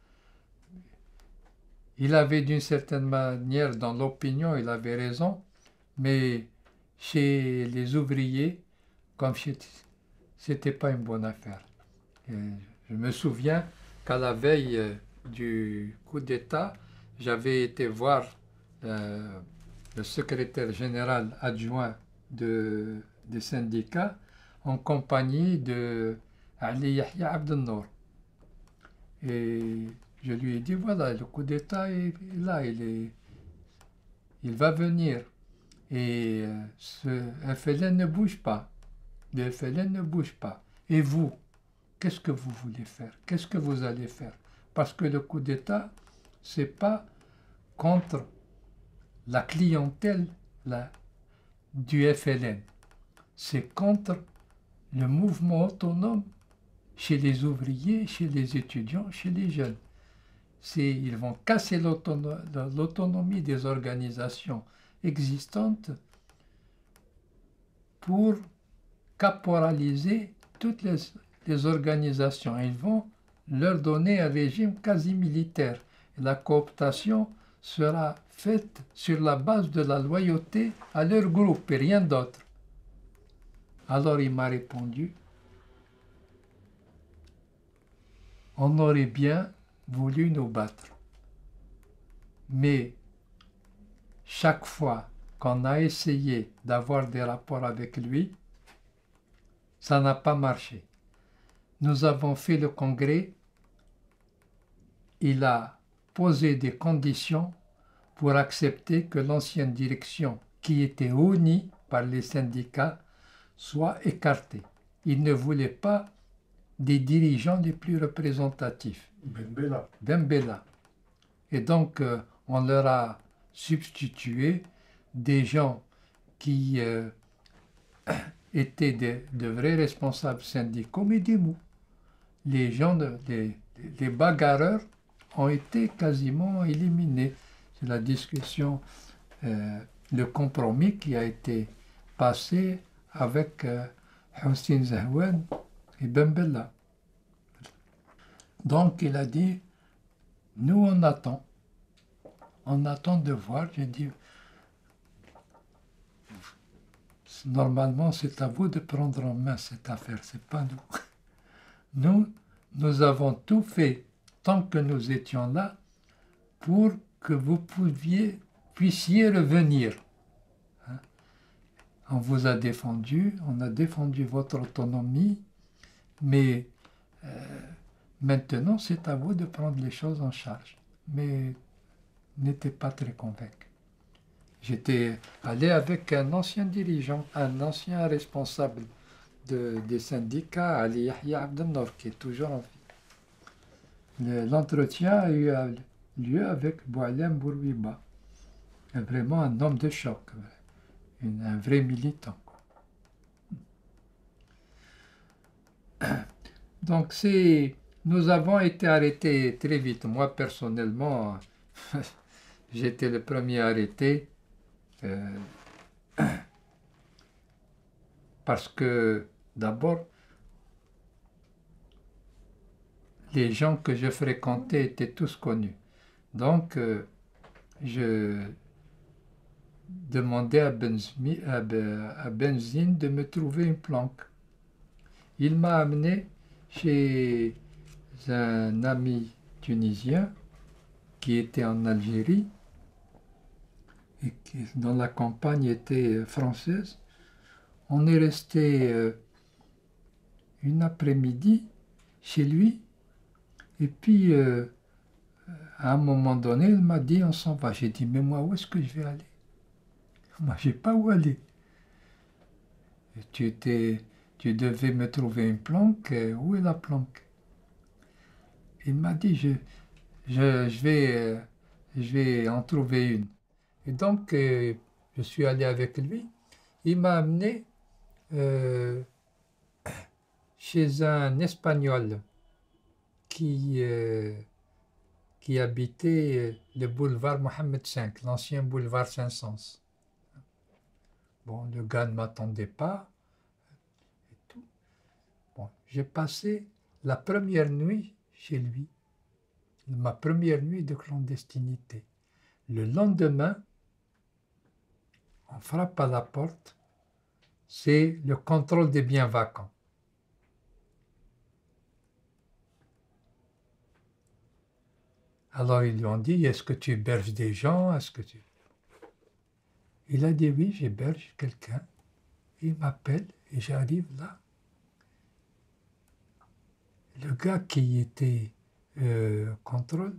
Il avait d'une certaine manière, dans l'opinion, il avait raison, mais chez les ouvriers, comme c'était pas une bonne affaire. Et je me souviens qu'à la veille du coup d'État, j'avais été voir euh, le secrétaire général adjoint de, des syndicats en compagnie de Ali Yahya Abdelnour. Et je lui ai dit, voilà, le coup d'État est là, il, est, il va venir. Et ce F L N ne bouge pas. Le F L N ne bouge pas. Et vous, qu'est-ce que vous voulez faire? Qu'est-ce que vous allez faire? Parce que le coup d'État, ce n'est pas contre la clientèle la, du F L N. C'est contre le mouvement autonome chez les ouvriers, chez les étudiants, chez les jeunes. C'est, ils vont casser l'autono- l'autonomie des organisations existantes pour caporaliser toutes les, les organisations. Ils vont leur donner un régime quasi militaire. La cooptation sera faite sur la base de la loyauté à leur groupe et rien d'autre. Alors il m'a répondu, on aurait bien voulu nous battre, mais chaque fois qu'on a essayé d'avoir des rapports avec lui, ça n'a pas marché. Nous avons fait le congrès, il a posé des conditions pour accepter que l'ancienne direction, qui était unie par les syndicats, soit écartée. Il ne voulait pas des dirigeants les plus représentatifs. Ben Bella. Ben Bella. Et donc, euh, on leur a substitué des gens qui euh, étaient de, de vrais responsables syndicaux, mais des mous. Les gens, de, les, les bagarreurs ont été quasiment éliminés. C'est la discussion, euh, le compromis qui a été passé avec euh, Hossein Zahwan et Ben Bella. Donc il a dit, nous on attend, on attend de voir. J'ai dit, normalement c'est à vous de prendre en main cette affaire, c'est pas nous. Nous, nous avons tout fait tant que nous étions là pour que vous pouviez, puissiez revenir. Hein? On vous a défendu, on a défendu votre autonomie, mais euh, maintenant c'est à vous de prendre les choses en charge. Mais n'était pas très convaincu. J'étais allé avec un ancien dirigeant, un ancien responsable de, des syndicats, Ali Yahya Abdelnour, qui est toujours en vie. L'entretien a eu lieu avec Boualem Bourbiba, vraiment un homme de choc, une, un vrai militant. Donc c'est, nous avons été arrêtés très vite. Moi personnellement, j'étais le premier arrêté euh, parce que d'abord, les gens que je fréquentais étaient tous connus. Donc, euh, je demandais à, Benzmi, à, à Benzine de me trouver une planque. Il m'a amené chez un ami tunisien qui était en Algérie et qui, dont la campagne était française. On est resté euh, une après-midi chez lui. Et puis, euh, à un moment donné, il m'a dit, on s'en va. J'ai dit, mais moi, où est-ce que je vais aller? Moi, je ne sais pas où aller. Et tu, étais, tu devais me trouver une planque. Où est la planque? Il m'a dit, je, je, je, vais, euh, je vais en trouver une. Et donc, euh, je suis allé avec lui. Il m'a amené euh, chez un Espagnol qui, euh, qui habitait le boulevard Mohammed cinq, l'ancien boulevard Saint-Saëns. Bon, le gars ne m'attendait pas. Et tout. Bon, j'ai passé la première nuit chez lui, ma première nuit de clandestinité. Le lendemain, on frappe à la porte, c'est le contrôle des biens vacants. Alors ils lui ont dit, est-ce que tu héberges des gens? Est-ce que tu... Il a dit, oui, j'héberge quelqu'un. Il m'appelle et j'arrive là. Le gars qui était euh, contrôle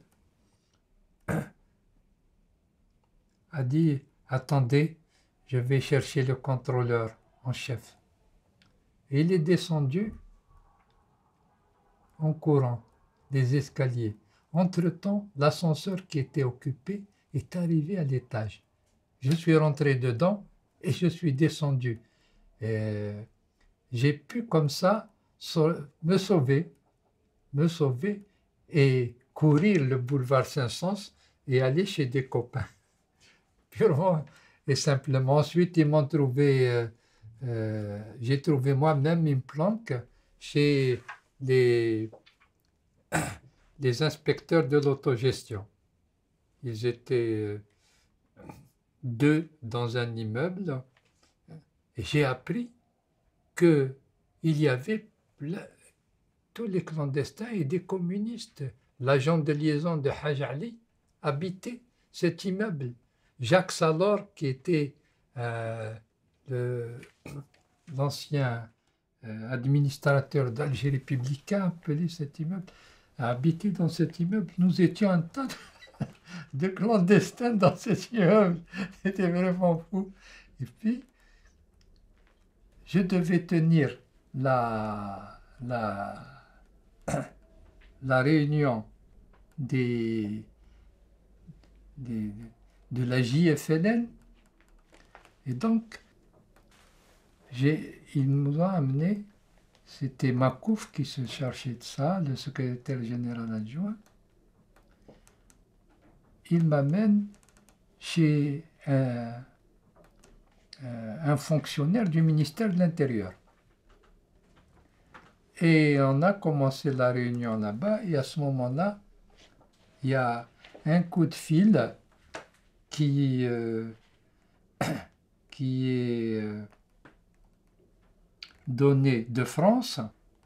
a dit, attendez, je vais chercher le contrôleur en chef. Et il est descendu en courant des escaliers. Entre-temps, l'ascenseur qui était occupé est arrivé à l'étage. Je suis rentré dedans et je suis descendu. Et j'ai pu comme ça me sauver, me sauver et courir le boulevard Saint-Saëns et aller chez des copains. Purement et simplement. Ensuite, ils m'ont trouvé, euh, euh, j'ai trouvé moi-même une planque chez les, les inspecteurs de l'autogestion. Ils étaient deux dans un immeuble et j'ai appris qu'il y avait tous les clandestins et des communistes. L'agent de liaison de Haj Ali habitait cet immeuble. Jacques Salor, qui était euh, l'ancien euh, administrateur d'Alger républicain, appelé cet immeuble, a habité dans cet immeuble. Nous étions un tas de clandestins dans cet immeuble. C'était vraiment fou. Et puis, je devais tenir la, la, la réunion des, des, de la J F L N. Et donc, ils nous ont amené, c'était Makouf qui se chargeait de ça, le secrétaire général adjoint. Il m'amène chez un, un fonctionnaire du ministère de l'Intérieur. Et on a commencé la réunion là-bas, et à ce moment-là, il y a un coup de fil qui, euh, qui est euh, donné de France,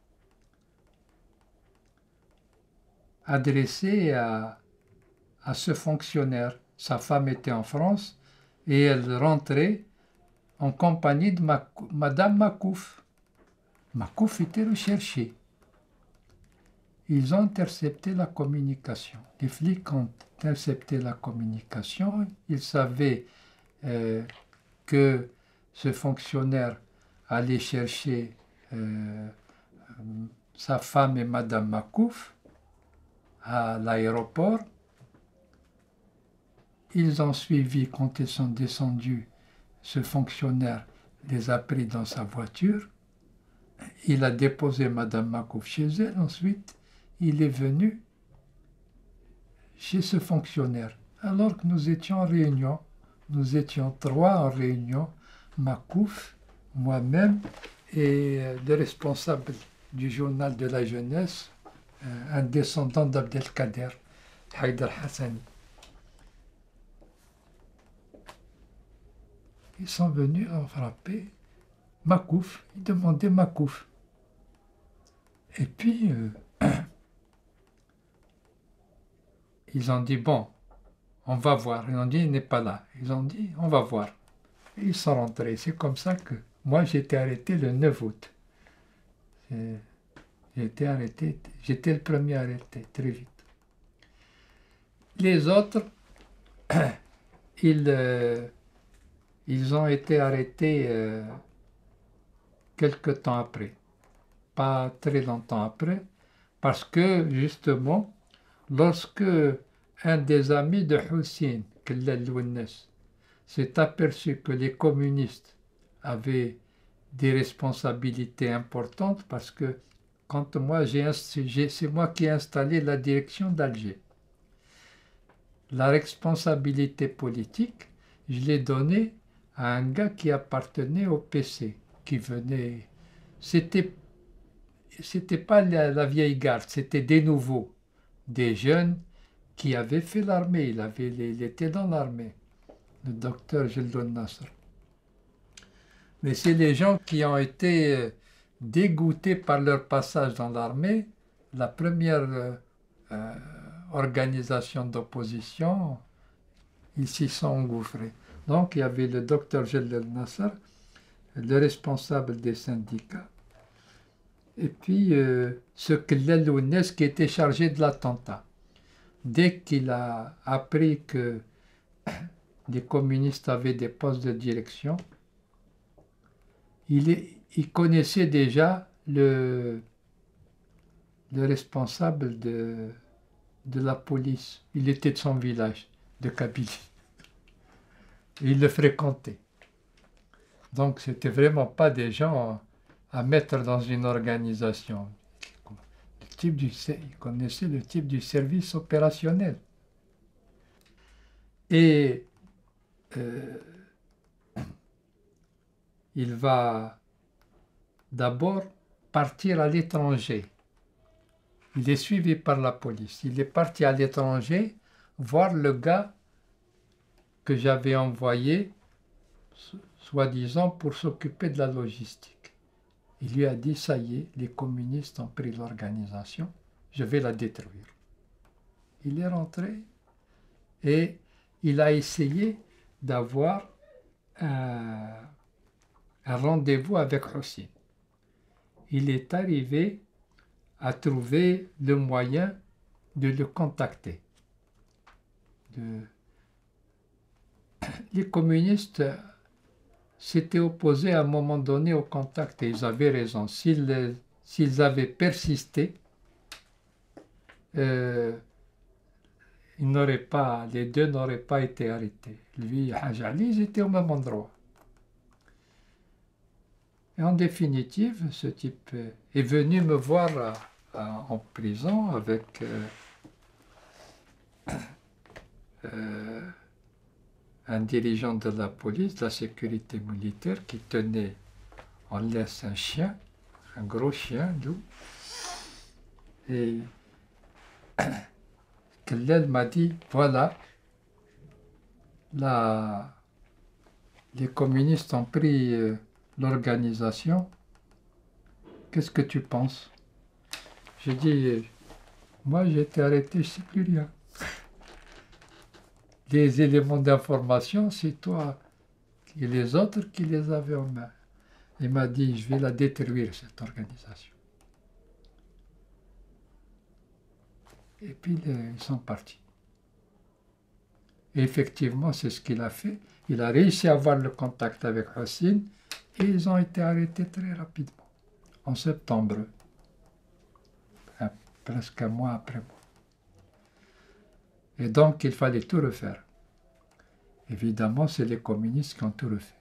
adressé à, à ce fonctionnaire. Sa femme était en France et elle rentrait en compagnie de ma, Madame Makouf. Makouf était recherché. Ils ont intercepté la communication. Les flics ont intercepté la communication. Ils savaient euh, que ce fonctionnaire allait chercher euh, sa femme et Madame Makouf à l'aéroport. Ils ont suivi quand ils sont descendus. Ce fonctionnaire les a pris dans sa voiture. Il a déposé Madame Makouf chez elle. Ensuite, il est venu chez ce fonctionnaire. Alors que nous étions en réunion, nous étions trois en réunion, Makouf, moi-même et le responsable du journal de la jeunesse, un descendant d'Abdelkader, Haïdar Hassani. Ils sont venus en frapper Makouf, ils demandaient Makouf. Et puis, euh, ils ont dit, bon, on va voir. Ils ont dit, il n'est pas là. Ils ont dit, on va voir. Et ils sont rentrés. C'est comme ça que moi, j'ai été arrêté le neuf août. J'ai été arrêté, j'étais le premier arrêté, très vite. Les autres, ils, euh, ils ont été arrêtés euh, quelque temps après. Pas très longtemps après, parce que, justement, lorsque un des amis de Hussein, Kellal Lounes, s'est aperçu que les communistes avaient des responsabilités importantes, parce que quand moi, j'ai, c'est moi qui ai installé la direction d'Alger. La responsabilité politique, je l'ai donnée à un gars qui appartenait au P C, qui venait... C'était, c'était pas la, la vieille garde, c'était des nouveaux, des jeunes qui avaient fait l'armée, il, avait, il était dans l'armée, le docteur Jeldon Nasser. Mais c'est les gens qui ont été dégoûtés par leur passage dans l'armée. La première euh, euh, organisation d'opposition, ils s'y sont engouffrés. Donc il y avait le docteur Jeldon Nasser, le responsable des syndicats, et puis euh, ce Kellal Lounes qui était chargé de l'attentat. Dès qu'il a appris que les communistes avaient des postes de direction, il, est, il connaissait déjà le, le responsable de, de la police. Il était de son village, de Kabylie. Et il le fréquentait. Donc, c'était vraiment pas des gens à mettre dans une organisation. Le type du, il connaissait le type du service opérationnel. Et euh, il va d'abord partir à l'étranger. Il est suivi par la police. Il est parti à l'étranger voir le gars que j'avais envoyé, soi-disant, pour s'occuper de la logistique. Il lui a dit, ça y est, les communistes ont pris l'organisation, je vais la détruire. Il est rentré et il a essayé d'avoir un, un rendez-vous avec Hossein. Il est arrivé à trouver le moyen de le contacter. De... Les communistes s'étaient opposés à un moment donné au contact et ils avaient raison. S'ils, s'ils avaient persisté, euh, ils n'auraient pas, les deux n'auraient pas été arrêtés. Lui et Haj Ali, ils étaient au même endroit. Et en définitive, ce type est venu me voir à, à, en prison avec euh, euh, un dirigeant de la police, de la sécurité militaire, qui tenait en laisse un chien, un gros chien, loup. Et Kellel m'a dit, voilà, la, les communistes ont pris euh, l'organisation, qu'est-ce que tu penses? J'ai dit, moi j'ai été arrêté, je ne sais plus rien. Les éléments d'information, c'est toi et les autres qui les avaient en main. Il m'a dit, je vais la détruire, cette organisation. Et puis ils sont partis. Et effectivement, c'est ce qu'il a fait. Il a réussi à avoir le contact avec Hossein et ils ont été arrêtés très rapidement, en septembre, hein, presque un mois après moi. Et donc, il fallait tout refaire. Évidemment, c'est les communistes qui ont tout refait.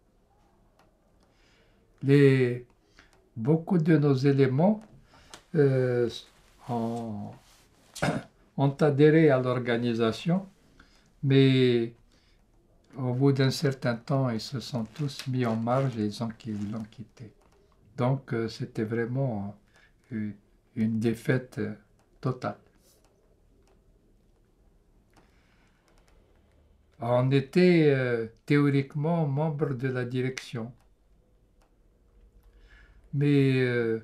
Les, beaucoup de nos éléments euh, ont, ont adhéré à l'organisation, mais au bout d'un certain temps, ils se sont tous mis en marge et ils ont, ils l'ont quitté. Donc, euh, c'était vraiment une, une défaite euh, totale. On était euh, théoriquement membre de la direction. Mais euh,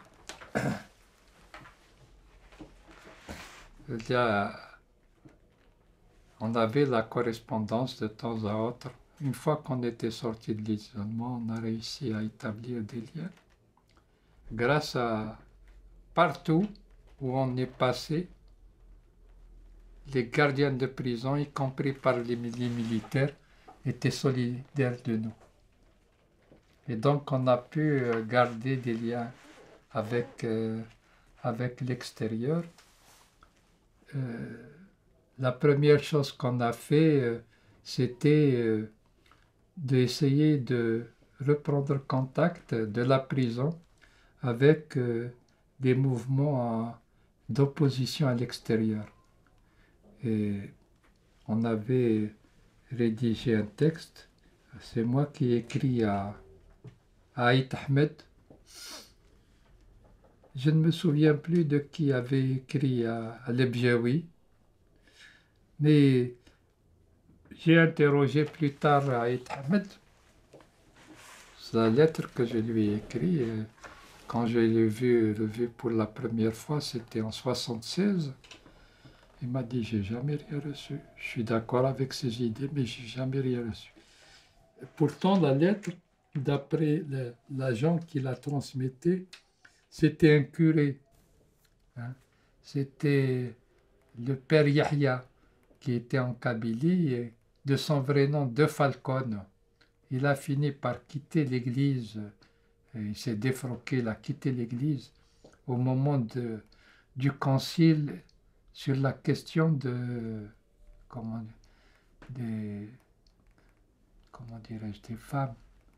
il y a, on avait la correspondance de temps à autre. Une fois qu'on était sorti de l'isolement, on a réussi à établir des liens. Grâce à partout où on est passé, les gardiens de prison, y compris par les, les militaires, étaient solidaires de nous. Et donc on a pu garder des liens avec, euh, avec l'extérieur. Euh, la première chose qu'on a fait, euh, c'était euh, d'essayer de reprendre contact de la prison avec euh, des mouvements d'opposition à l'extérieur. Et on avait rédigé un texte, c'est moi qui ai écrit à, à Aït Ahmed. Je ne me souviens plus de qui avait écrit à, à Lebjaoui, mais j'ai interrogé plus tard Aït Ahmed. C'est la lettre que je lui ai écrite. Quand je l'ai vu, revu pour la première fois, c'était en soixante-seize. Il m'a dit, j'ai jamais rien reçu. Je suis d'accord avec ses idées, mais j'ai jamais rien reçu. Et pourtant, la lettre, d'après l'agent qui la transmettait, c'était un curé. Hein. C'était le père Yahya, qui était en Kabylie, et de son vrai nom, De Falcone. Il a fini par quitter l'église, il s'est défroqué, il a quitté l'église au moment de, du concile sur la question de, comment, des, comment dirais-je, des femmes.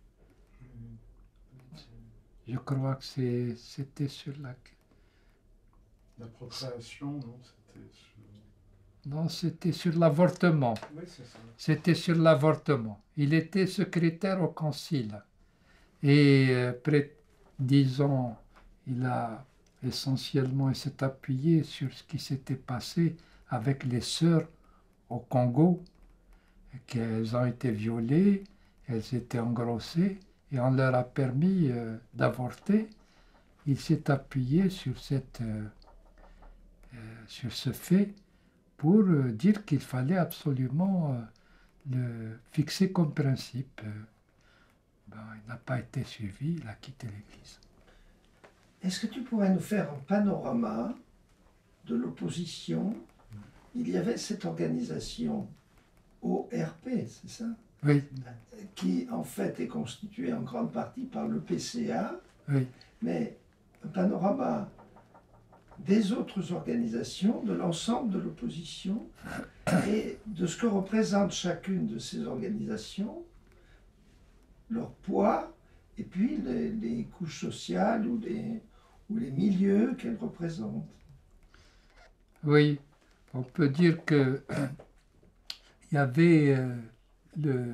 Je crois que c'est, c'était sur la... La procréation, non, c'était sur... Non, c'était sur l'avortement. Oui, c'est ça. C'était sur l'avortement. Il était secrétaire au concile. Et, euh, près, disons, il a essentiellement, il s'est appuyé sur ce qui s'était passé avec les sœurs au Congo, qu'elles ont été violées, elles étaient engrossées, et on leur a permis euh, d'avorter. Il s'est appuyé sur, cette, euh, euh, sur ce fait pour euh, dire qu'il fallait absolument euh, le fixer comme principe. Euh, ben, il n'a pas été suivi, il a quitté l'Église. Est-ce que tu pourrais nous faire un panorama de l'opposition? Il y avait cette organisation O R P, c'est ça? Oui, Qui en fait est constituée en grande partie par le P C A, oui. mais un panorama des autres organisations, de l'ensemble de l'opposition et de ce que représente chacune de ces organisations, leur poids, et puis les, les couches sociales ou les, ou les milieux qu'elles représentent. Oui, on peut dire que il y avait euh, le,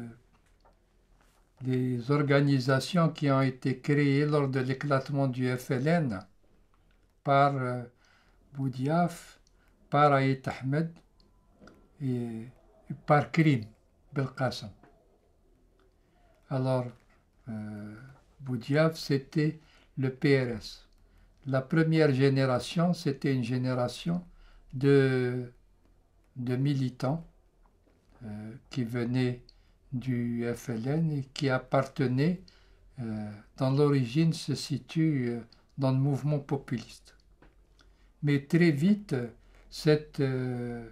des organisations qui ont été créées lors de l'éclatement du F L N par euh, Boudiaf, par Aït Ahmed et, et par Krim Belkacem. Alors, euh, Boudiaf, c'était le P R S. La première génération, c'était une génération de, de militants euh, qui venaient du F L N et qui appartenaient, euh, dans l'origine, se situent euh, dans le mouvement populiste. Mais très vite, cette, euh,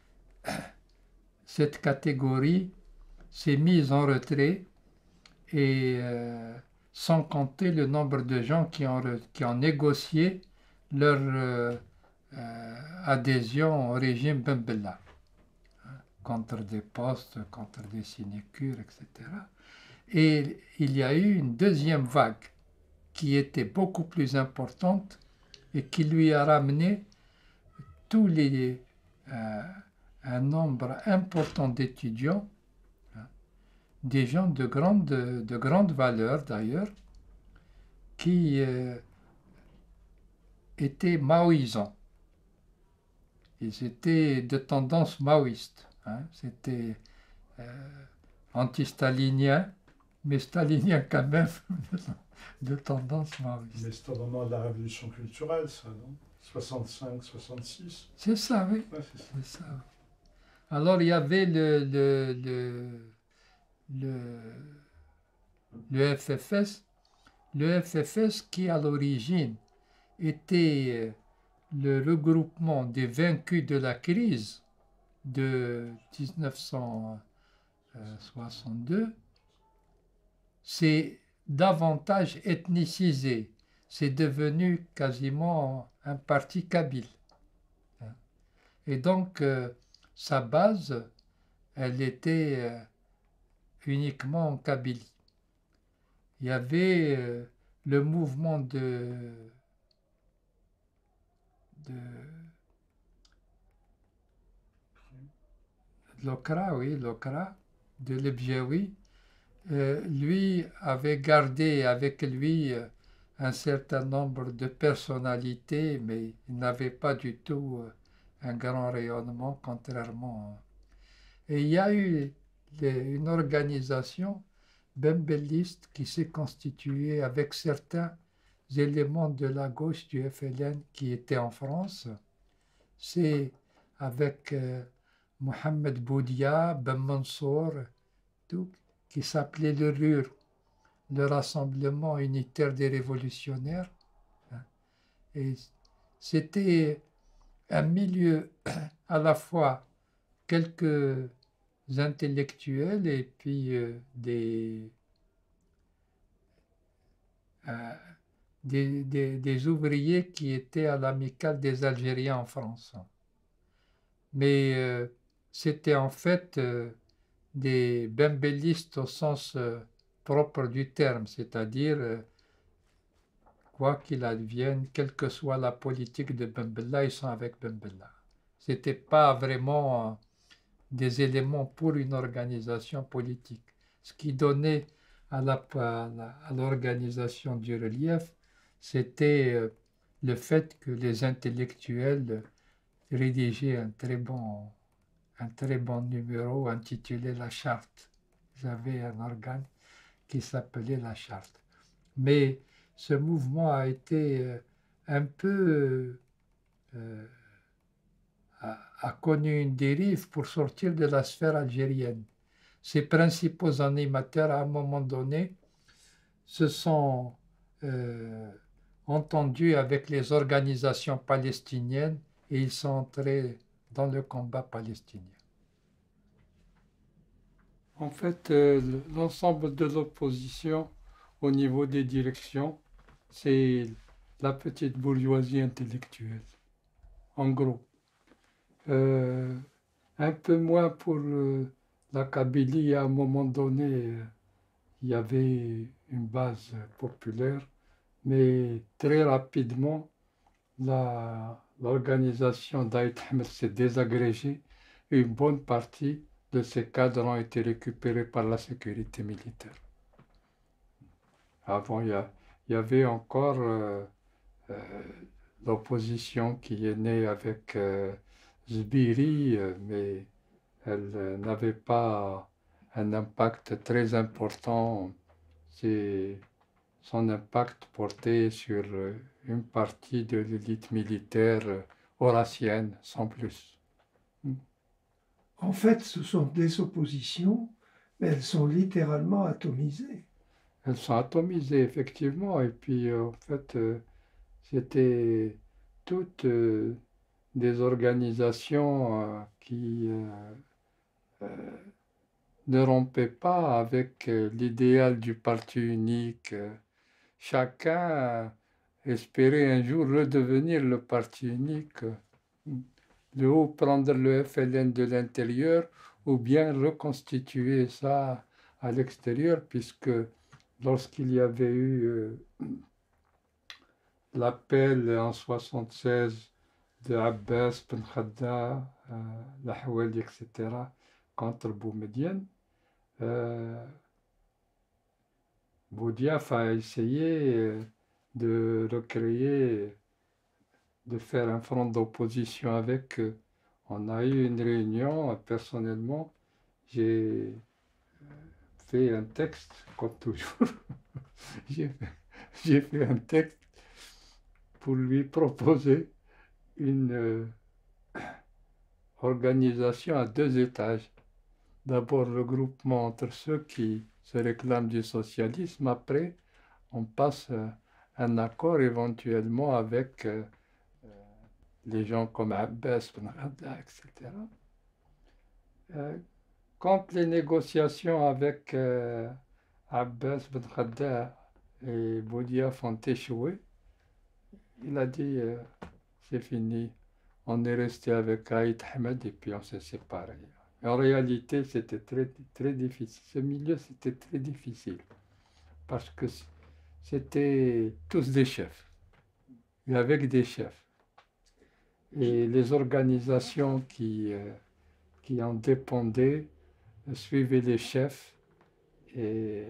cette catégorie s'est mise en retrait et euh, sans compter le nombre de gens qui ont, qui ont négocié leur euh, euh, adhésion au régime Ben Bella, hein, contre des postes, contre des sinécures, et cetera. Et il y a eu une deuxième vague qui était beaucoup plus importante et qui lui a ramené tous les, euh, un nombre important d'étudiants, hein, des gens de grande, de grande valeur d'ailleurs, qui euh, étaient maoïsants. Ils étaient de tendance maoïste. Hein. C'était euh, anti-stalinien, mais stalinien quand même, de tendance maoïste. Mais c'est au moment de la révolution culturelle, ça, non? soixante-cinq soixante-six. C'est ça, oui. Ouais, c'est ça. C'est ça. Alors, il y avait le, le, le, le, le F F S, le F F S qui, à l'origine, était le regroupement des vaincus de la crise de dix-neuf cent soixante-deux, c'est davantage ethnicisé. C'est devenu quasiment un parti kabyle. Et donc, euh, sa base, elle était euh, uniquement en Kabylie. Il y avait euh, le mouvement de, de, de l'Okra, oui, l'Okra, de l'Ebjaoui. Euh, lui avait gardé avec lui euh, un certain nombre de personnalités, mais il n'avait pas du tout euh, un grand rayonnement, contrairement. Et il y a eu les, une organisation bembelliste qui s'est constituée avec certains éléments de la gauche du F L N qui étaient en France. C'est avec euh, Mohamed Boudia, Ben Mansour, tout, qui s'appelait le R U R, le Rassemblement unitaire des révolutionnaires. Et c'était un milieu à la fois quelques intellectuels et puis euh, des, euh, des, des, des ouvriers qui étaient à l'amicale des Algériens en France. Mais euh, c'était en fait euh, des bembellistes au sens euh, propre du terme, c'est-à-dire, euh, quoi qu'il advienne, quelle que soit la politique de Ben Bella, ils sont avec Ben Bella. Ce n'était pas vraiment euh, des éléments pour une organisation politique. Ce qui donnait à la, à l'organisation du relief, c'était euh, le fait que les intellectuels rédigeaient un très bon, un très bon numéro intitulé La Charte. Ils avaient un organe qui s'appelait La Charte. Mais ce mouvement a été euh, un peu euh, a, a connu une dérive pour sortir de la sphère algérienne. Ses principaux animateurs, à un moment donné, se sont euh, entendus avec les organisations palestiniennes et ils sont entrés dans le combat palestinien. En fait, euh, l'ensemble de l'opposition au niveau des directions, c'est la petite bourgeoisie intellectuelle, en gros. Euh, un peu moins pour euh, la Kabylie, à un moment donné, euh, il y avait une base populaire, mais très rapidement, la, l'organisation d'Aït Ahmed s'est désagrégée et une bonne partie de ces cadres ont été récupérés par la sécurité militaire. Avant, il y, a, il y avait encore euh, euh, l'opposition qui est née avec euh, Zbiri, euh, mais elle euh, n'avait pas un impact très important. C'est son impact portait sur euh, une partie de l'élite militaire euh, horacienne, sans plus. En fait, ce sont des oppositions, mais elles sont littéralement atomisées. Elles sont atomisées, effectivement, et puis euh, en fait, euh, c'était toutes euh, des organisations euh, qui euh, euh, ne rompaient pas avec euh, l'idéal du parti unique. Chacun espérait un jour redevenir le parti unique, de ou prendre le F L N de l'intérieur, ou bien reconstituer ça à l'extérieur, puisque lorsqu'il y avait eu euh, l'appel en soixante-seize de Abbas Ben Khadda, euh, Lahouali, et cetera, contre Boumedienne, euh, Boudiaf a essayé euh, de recréer, de faire un front d'opposition avec eux. On a eu une réunion, personnellement, j'ai fait un texte, comme toujours, j'ai fait, j'ai fait un texte pour lui proposer une euh, organisation à deux étages. D'abord, le regroupement entre ceux qui se réclament du socialisme. Après, on passe euh, un accord éventuellement avec euh, les gens comme Abbas, Ben Khadda, et cetera. Euh, quand les négociations avec euh, Abbas, Ben Khadda et Boudiaf ont échoué, il a dit euh, c'est fini. On est resté avec Aït Ahmed et puis on s'est séparés. En réalité, c'était très, très difficile. Ce milieu, c'était très difficile parce que c'était tous des chefs, et avec des chefs. Et les organisations qui, euh, qui en dépendaient suivaient les chefs et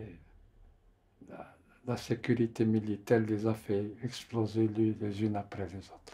la, la sécurité militaire les a fait exploser les unes après les autres.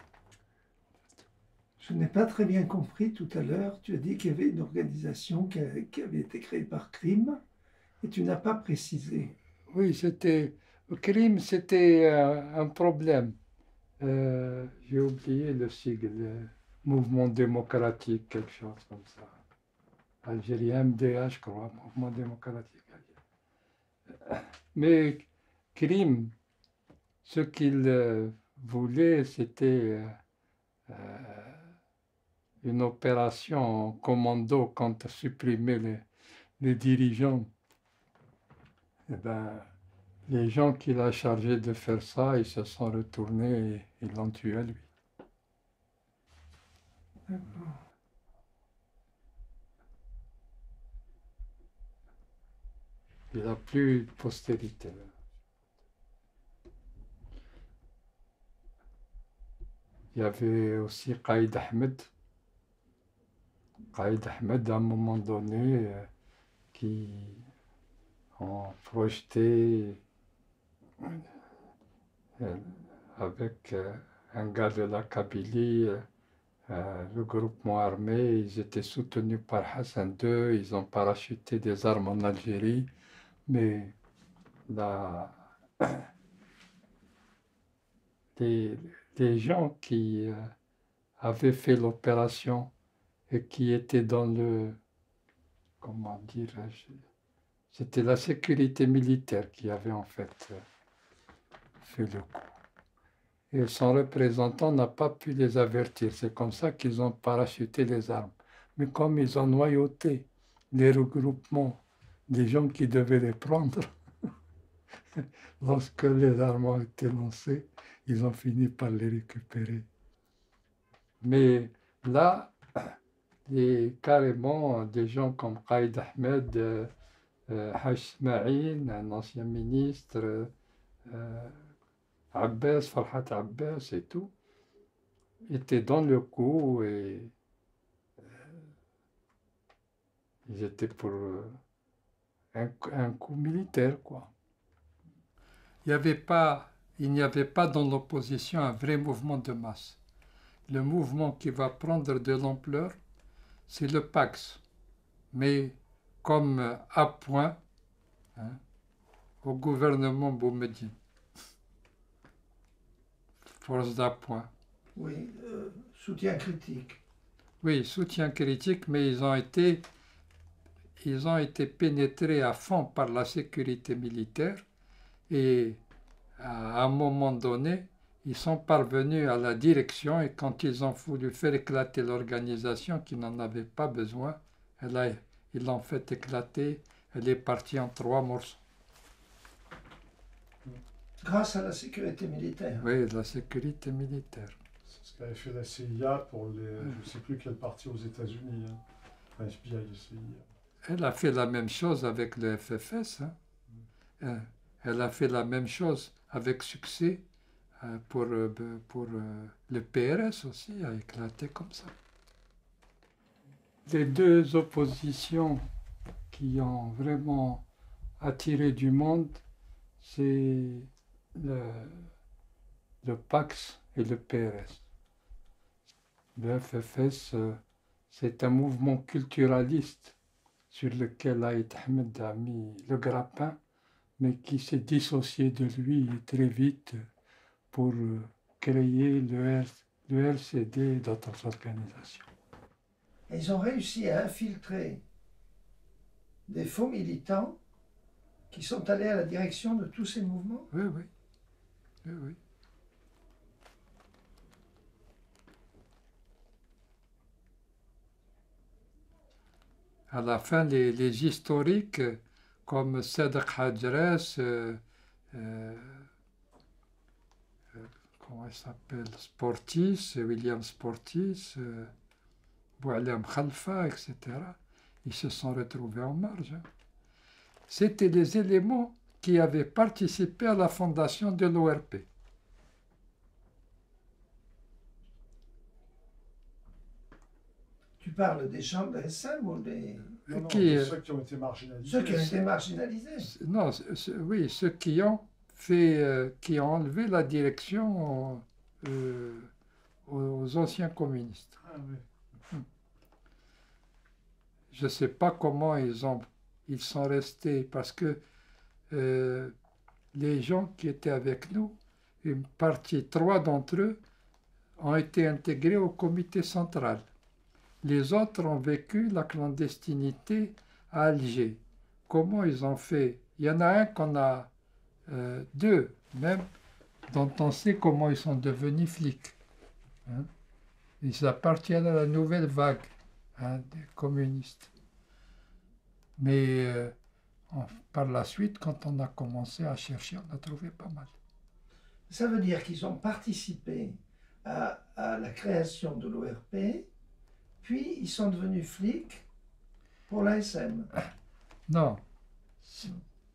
Je n'ai pas très bien compris tout à l'heure. Tu as dit qu'il y avait une organisation qui, a, qui avait été créée par crime et tu n'as pas précisé. Oui, c'était. Le crime, c'était euh, un problème. Euh, j'ai oublié le sigle, le Mouvement démocratique, quelque chose comme ça. Algérien, M D A, je crois, Mouvement démocratique algérien. Mais crime, ce qu'il euh, voulait, c'était euh, euh, une opération en commando contre supprimer les, les dirigeants. Eh ben, Les gens qu'il a chargés de faire ça, ils se sont retournés et ils l'ont tué à lui. Il n'a plus de postérité. Il y avait aussi Qaïd Ahmed. Qaïd Ahmed, à un moment donné, euh, qui ont projeté euh, avec euh, un gars de la Kabylie, euh, le groupement armé. Ils étaient soutenus par Hassan deux, ils ont parachuté des armes en Algérie, mais la, les, les gens qui euh, avaient fait l'opération et qui étaient dans le, comment dirais-je, c'était la sécurité militaire qui avait en fait euh, fait le coup. Et son représentant n'a pas pu les avertir. C'est comme ça qu'ils ont parachuté les armes. Mais comme ils ont noyauté les regroupements des gens qui devaient les prendre, lorsque les armes ont été lancées, ils ont fini par les récupérer. Mais là, et carrément des gens comme Qaïd Ahmed, euh, euh, Haj Smaïn, un ancien ministre, euh, Abbas, Farhat Abbas et tout, étaient dans le coup et euh, ils étaient pour euh, un, un coup militaire, quoi. Il n'y avait pas, il n'y avait pas dans l'opposition un vrai mouvement de masse. Le mouvement qui va prendre de l'ampleur, c'est le Pax, mais comme appoint hein, au gouvernement Boumediene. Force d'appoint. Oui, euh, soutien critique. Oui, soutien critique, mais ils ont été, ils ont été pénétrés à fond par la sécurité militaire et à un moment donné, ils sont parvenus à la direction et quand ils ont voulu faire éclater l'organisation qui n'en avait pas besoin, elle a, ils l'ont fait éclater, elle est partie en trois morceaux. Grâce à la sécurité militaire. Oui, la sécurité militaire. C'est ce qu'avait fait la C I A pour les, je ne sais plus quelle partie aux États-Unis, hein. La F B I et C I A. Elle a fait la même chose avec le F F S. Hein. Elle a fait la même chose avec succès pour, pour le P R S aussi, a éclaté comme ça. Les deux oppositions qui ont vraiment attiré du monde, c'est le, le Pax et le P R S. Le F F S, c'est un mouvement culturaliste sur lequel Aït Ahmed a mis le grappin, mais qui s'est dissocié de lui très vite pour créer le, le L C D et d'autres organisations. Et ils ont réussi à infiltrer des faux militants qui sont allés à la direction de tous ces mouvements. Oui, oui. oui, oui. À la fin, les, les historiques comme Sadek Hadres, euh, euh, comment il s'appelle, Sportis, William Sportis, euh, Boualem Khalfa, et cetera, ils se sont retrouvés en marge. Hein. C'était les éléments qui avaient participé à la fondation de l'O R P. Tu parles des gens de S M ou des... Non, non, qui, de ceux qui ont été marginalisés. Ceux qui ont été marginalisés. Non, oui, ceux qui ont fait, euh, qui ont enlevé la direction euh, aux anciens communistes. Ah, oui. Hum. Je ne sais pas comment ils, ont, ils sont restés, parce que euh, les gens qui étaient avec nous, une partie, trois d'entre eux, ont été intégrés au comité central. Les autres ont vécu la clandestinité à Alger. Comment ils ont fait? Il y en a un qu'on a, euh, deux même, dont on sait comment ils sont devenus flics. Hein? Ils appartiennent à la nouvelle vague hein, des communistes. Mais euh, En- par la suite, quand on a commencé à chercher, on a trouvé pas mal. Ça veut dire qu'ils ont participé à, à la création de l'O R P, puis ils sont devenus flics pour l'A S M. Non, c'est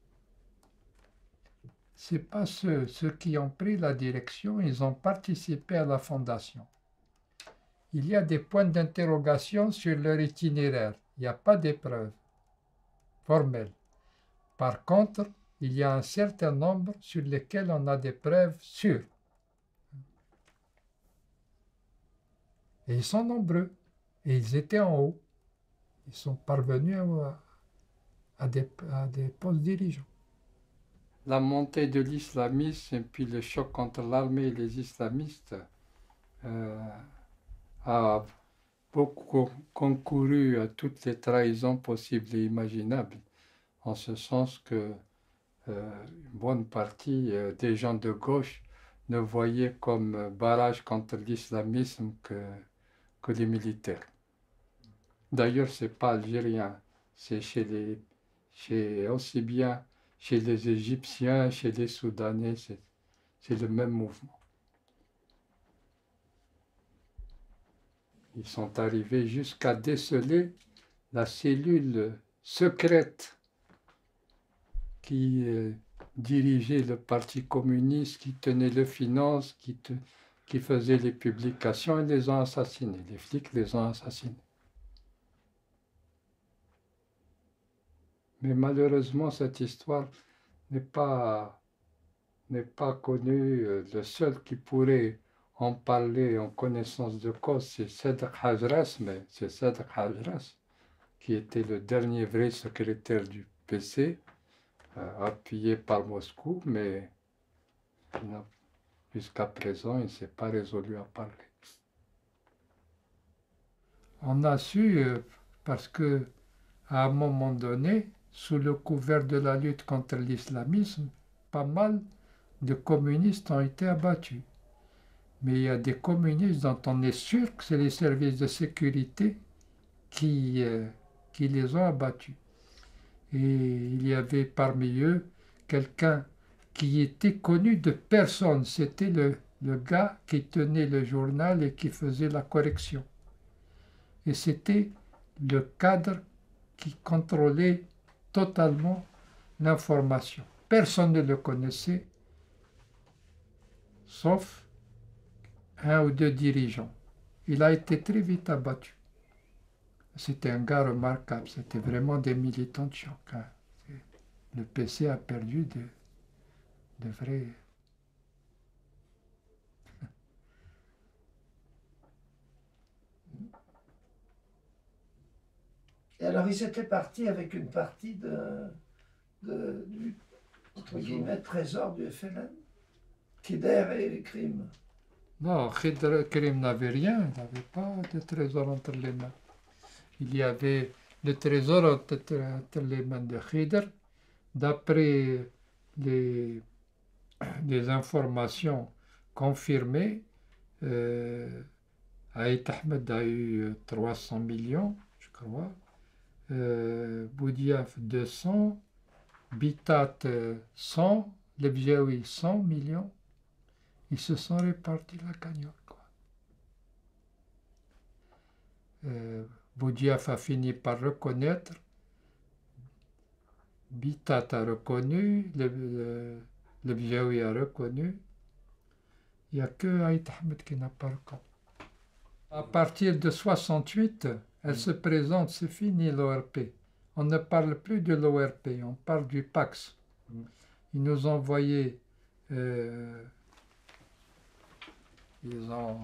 c'est pas ceux, ceux qui ont pris la direction, ils ont participé à la fondation. Il y a des points d'interrogation sur leur itinéraire. Il n'y a pas d'épreuve formelle. Par contre, il y a un certain nombre sur lesquels on a des preuves sûres. Et ils sont nombreux. Et ils étaient en haut. Ils sont parvenus à, à des, à des postes dirigeants. La montée de l'islamisme et puis le choc entre l'armée et les islamistes euh, a beaucoup concouru à toutes les trahisons possibles et imaginables, en ce sens que euh, une bonne partie euh, des gens de gauche ne voyaient comme euh, barrage contre l'islamisme que, que les militaires. D'ailleurs, ce n'est pas algérien, c'est chez les, chez, aussi bien chez les Égyptiens, chez les Soudanais, c'est, c'est le même mouvement. Ils sont arrivés jusqu'à déceler la cellule secrète qui euh, dirigeait le Parti communiste, qui tenait les finances, qui, te, qui faisait les publications, et les ont assassinés. Les flics les ont assassinés. Mais malheureusement, cette histoire n'est pas, n'est pas connue. Le seul qui pourrait en parler en connaissance de cause, c'est Cédric Hajras, mais c'est Cédric Hajras qui était le dernier vrai secrétaire du P C, euh, appuyé par Moscou, mais jusqu'à présent, il ne s'est pas résolu à parler. On a su, euh, parce que à un moment donné, sous le couvert de la lutte contre l'islamisme, pas mal de communistes ont été abattus. Mais il y a des communistes dont on est sûr que c'est les services de sécurité qui, euh, qui les ont abattus. Et il y avait parmi eux quelqu'un qui était connu de personne. C'était le, le gars qui tenait le journal et qui faisait la correction. Et c'était le cadre qui contrôlait totalement l'information. Personne ne le connaissait, sauf un ou deux dirigeants. Il a été très vite abattu. C'était un gars remarquable, c'était vraiment des militants de choc. Hein. Le P C a perdu de, de vrais... Et alors ils étaient partis avec une partie de, de, du entre guillemets, trésor du F L N, Kidder et les crimes. Non, Khidr Krim n'avait rien, il n'avait pas de trésor entre les mains. Il y avait le trésor entre, entre les mains de Khidr. D'après les, les informations confirmées, euh, Aït Ahmed a eu trois cents millions, je crois, euh, Boudiaf deux cents, Bitat cent, Lebjaoui cent millions. Ils se sont répartis la cagnotte, quoi. Euh, Boudiaf a fini par reconnaître, Bitat a reconnu, le, le, le Bjaoui a reconnu. Il n'y a que Aït Ahmed qui n'a pas reconnu. À partir de soixante-huit, elle se présente, c'est fini l'O R P. On ne parle plus de l'O R P, on parle du Pax. Ils nous ont envoyé, euh, ils ont,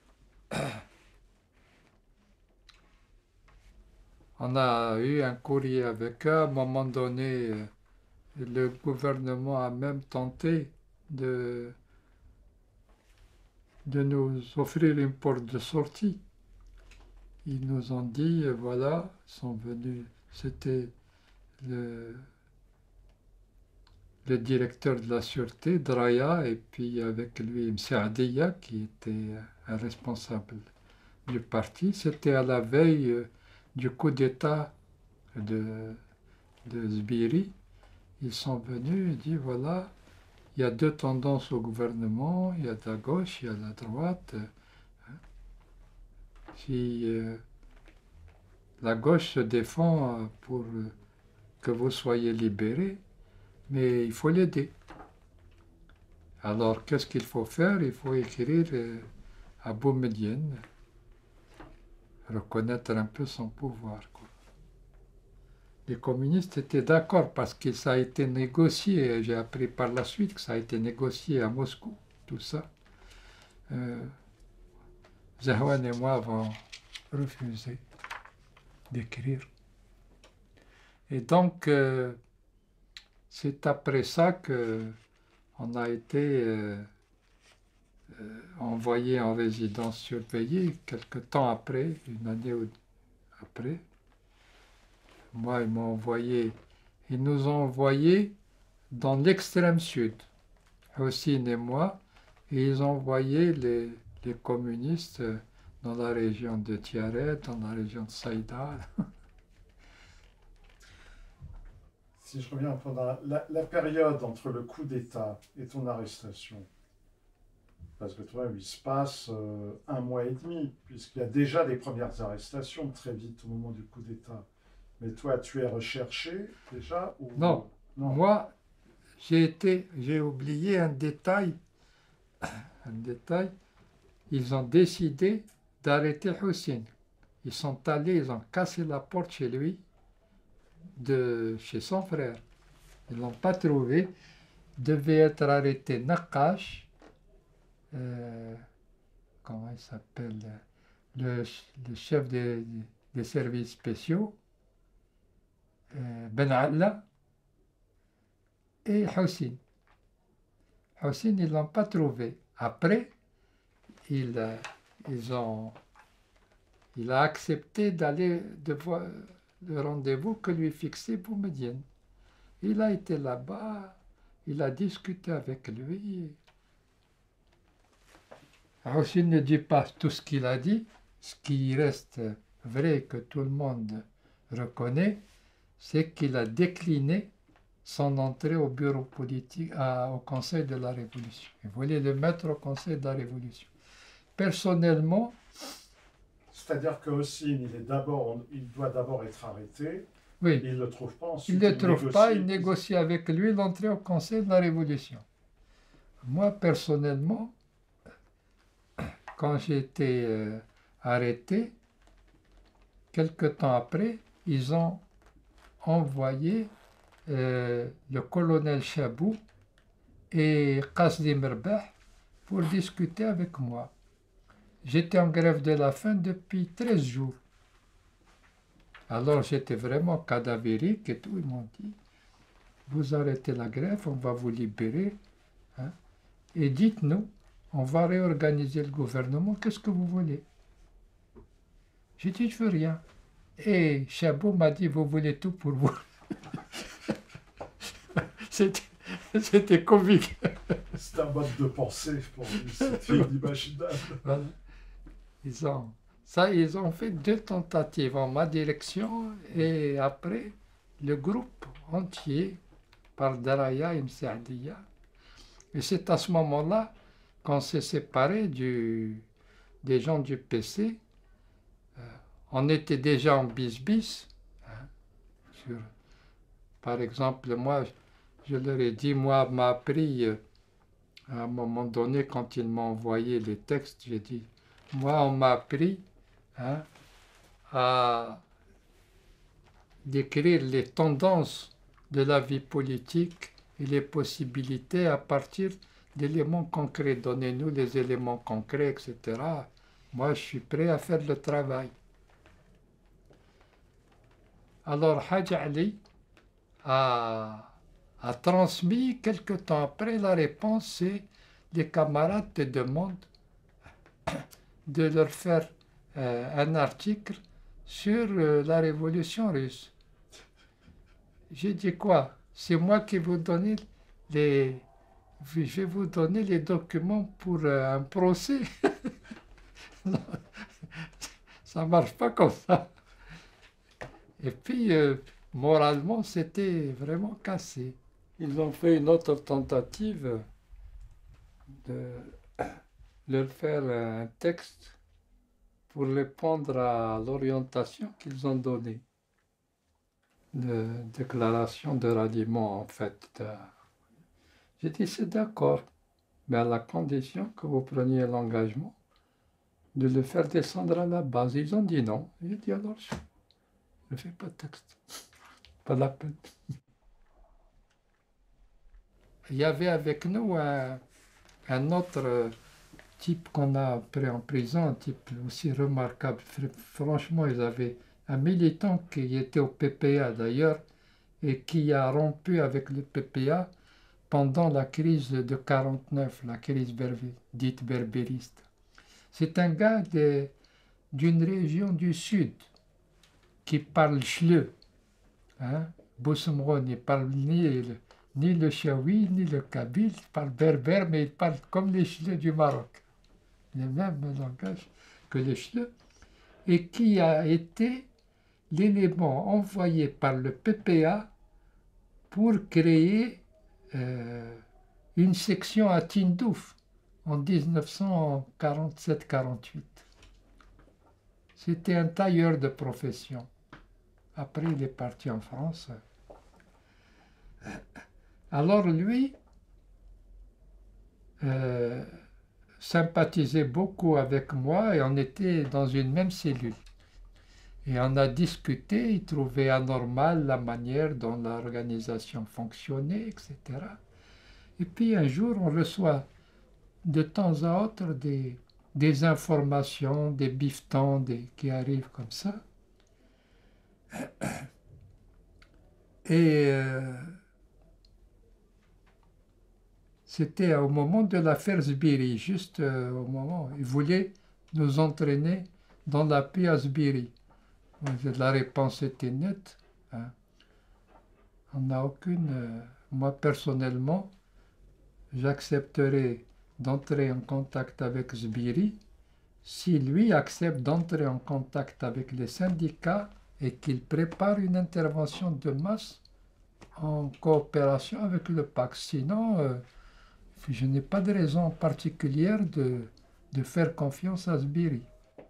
on a eu un courrier avec eux. À un moment donné, le gouvernement a même tenté de, de nous offrir une porte de sortie. Ils nous ont dit, voilà, ils sont venus, c'était le, le directeur de la sûreté, Draya, et puis avec lui M. Adia, qui était un responsable du parti. C'était à la veille du coup d'État de, de Sbiri, ils sont venus et disent voilà, il y a deux tendances au gouvernement, il y a de la gauche, il y a de la droite. Si euh, la gauche se défend euh, pour euh, que vous soyez libérés, mais il faut l'aider. Alors, qu'est-ce qu'il faut faire? Il faut écrire euh, à Boumedienne, reconnaître un peu son pouvoir, quoi. Les communistes étaient d'accord parce que ça a été négocié. J'ai appris par la suite que ça a été négocié à Moscou, tout ça. Euh, Zahwan et moi avons refusé d'écrire. Et donc, euh, c'est après ça qu'on a été euh, euh, envoyé en résidence surveillée, quelque temps après, une année ou après. Moi, ils m'ont envoyé, ils nous ont envoyés dans l'extrême sud, Hossein et moi, et ils ont envoyé les, les communistes dans la région de Tiaret, dans la région de Saïda. Si je reviens pendant la, la, la période entre le coup d'État et ton arrestation, parce que toi, il se passe euh, un mois et demi, puisqu'il y a déjà les premières arrestations très vite au moment du coup d'État. Mais toi, tu es recherché déjà ou... Non, non. Moi, j'ai été, j'ai oublié un détail. Un détail. Ils ont décidé d'arrêter Hossein. Ils sont allés, ils ont cassé la porte chez lui, de chez son frère. Ils ne l'ont pas trouvé. Devait être arrêté Nakash, euh, comment il s'appelle, le, le chef des, des services spéciaux, euh, Ben Allah, et Hossein. Hossein, ils ne l'ont pas trouvé. Après, ils, ils ont, il a accepté d'aller de voir le rendez-vous que lui fixait Boumedienne. Il a été là-bas, il a discuté avec lui. Hossein ne dit pas tout ce qu'il a dit. Ce qui reste vrai, que tout le monde reconnaît, c'est qu'il a décliné son entrée au bureau politique, à, au Conseil de la Révolution. Il voulait le mettre au Conseil de la Révolution. Personnellement... C'est-à-dire que Hossein, il, est d'abord, il doit d'abord être arrêté, oui. Il ne le trouve pas, ensuite il ne le trouve négocie, pas, il négocie avec lui l'entrée au Conseil de la Révolution. Moi, personnellement, quand j'ai été euh, arrêté, quelque temps après, ils ont envoyé euh, le colonel Chabou et Qasdim Rbah pour discuter avec moi. J'étais en grève de la faim depuis treize jours. Alors j'étais vraiment cadavérique et tout. Ils m'ont dit, vous arrêtez la grève, on va vous libérer. Hein, et dites-nous, on va réorganiser le gouvernement, qu'est-ce que vous voulez? J'ai dit, je veux rien. Et Chabot m'a dit, vous voulez tout pour vous. C'était comique. C'est un mode de pensée pour lui, c'est inimaginable. Voilà. Ils ont, ça, ils ont fait deux tentatives en ma direction et après, le groupe entier, par Daraya et Msaadiya. Et c'est à ce moment-là qu'on s'est séparés du, des gens du P C. Euh, on était déjà en bis-bis. Hein, sur, par exemple, moi, je leur ai dit, moi, m'a appris, euh, à un moment donné, quand ils m'ont envoyé les textes, j'ai dit, moi, on m'a appris hein, à décrire les tendances de la vie politique et les possibilités à partir d'éléments concrets. Donnez-nous les éléments concrets, et cetera. Moi, je suis prêt à faire le travail. Alors, Hadj Ali a, a transmis, quelque temps après, la réponse, c'est les camarades te demandent de leur faire euh, un article sur euh, la révolution russe. J'ai dit quoi? C'est moi qui vous donne les... Je vais vous donner les documents pour euh, un procès. Non, ça ne marche pas comme ça. Et puis, euh, moralement, c'était vraiment cassé. Ils ont fait une autre tentative de leur faire un texte pour répondre à l'orientation qu'ils ont donnée. De déclaration de ralliement, en fait. De... J'ai dit, c'est d'accord, mais à la condition que vous preniez l'engagement de le faire descendre à la base. Ils ont dit non. J'ai dit, alors, je ne fais pas de texte. Pas la peine. Il y avait avec nous un, un autre type qu'on a pris en prison, un type aussi remarquable. Franchement, ils avaient un militant qui était au P P A d'ailleurs et qui a rompu avec le P P A pendant la crise de quarante-neuf, la crise berbé, dite berbériste. C'est un gars d'une région du sud qui parle chleu. Hein? Boussemron, il parle ni le, ni le chaoui, ni le kabyle, il parle berbère, mais il parle comme les chleux du Maroc. Le même langage que les chleux. Et qui a été l'élément envoyé par le P P A pour créer euh, une section à Tindouf en dix-neuf cent quarante-sept quarante-huit. C'était un tailleur de profession. Après, il est parti en France. Alors lui euh, sympathisait beaucoup avec moi et on était dans une même cellule. Et on a discuté, il trouvait anormal la manière dont l'organisation fonctionnait, et cetera. Et puis un jour, on reçoit de temps à autre des, des informations, des bifetons des, qui arrivent comme ça. Et euh, c'était au moment de l'affaire Sbiri, juste euh, au moment où ils voulaient nous entraîner dans la paix à Sbiri. La réponse était nette. Hein. On n'a aucune... Euh, moi, personnellement, j'accepterai d'entrer en contact avec Sbiri si lui accepte d'entrer en contact avec les syndicats et qu'il prépare une intervention de masse en coopération avec le P A C. Sinon, euh, je n'ai pas de raison particulière de, de faire confiance à Sbiri.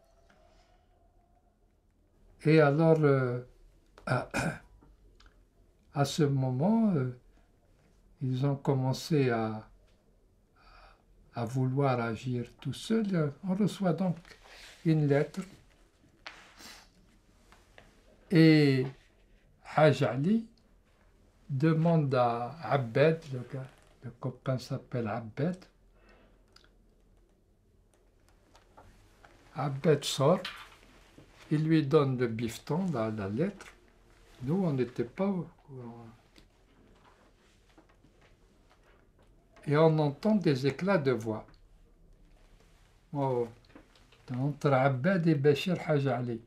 Et alors, euh, à, à ce moment, euh, ils ont commencé à, à vouloir agir tout seuls. On reçoit donc une lettre et Haj Ali demande à Abed, le, gars, le copain s'appelle Abed. Abed sort, il lui donne le bifton, la, la lettre. Nous, on n'était pas au courant. Et on entend des éclats de voix. Oh, entre Abed et Béchir Haj Ali.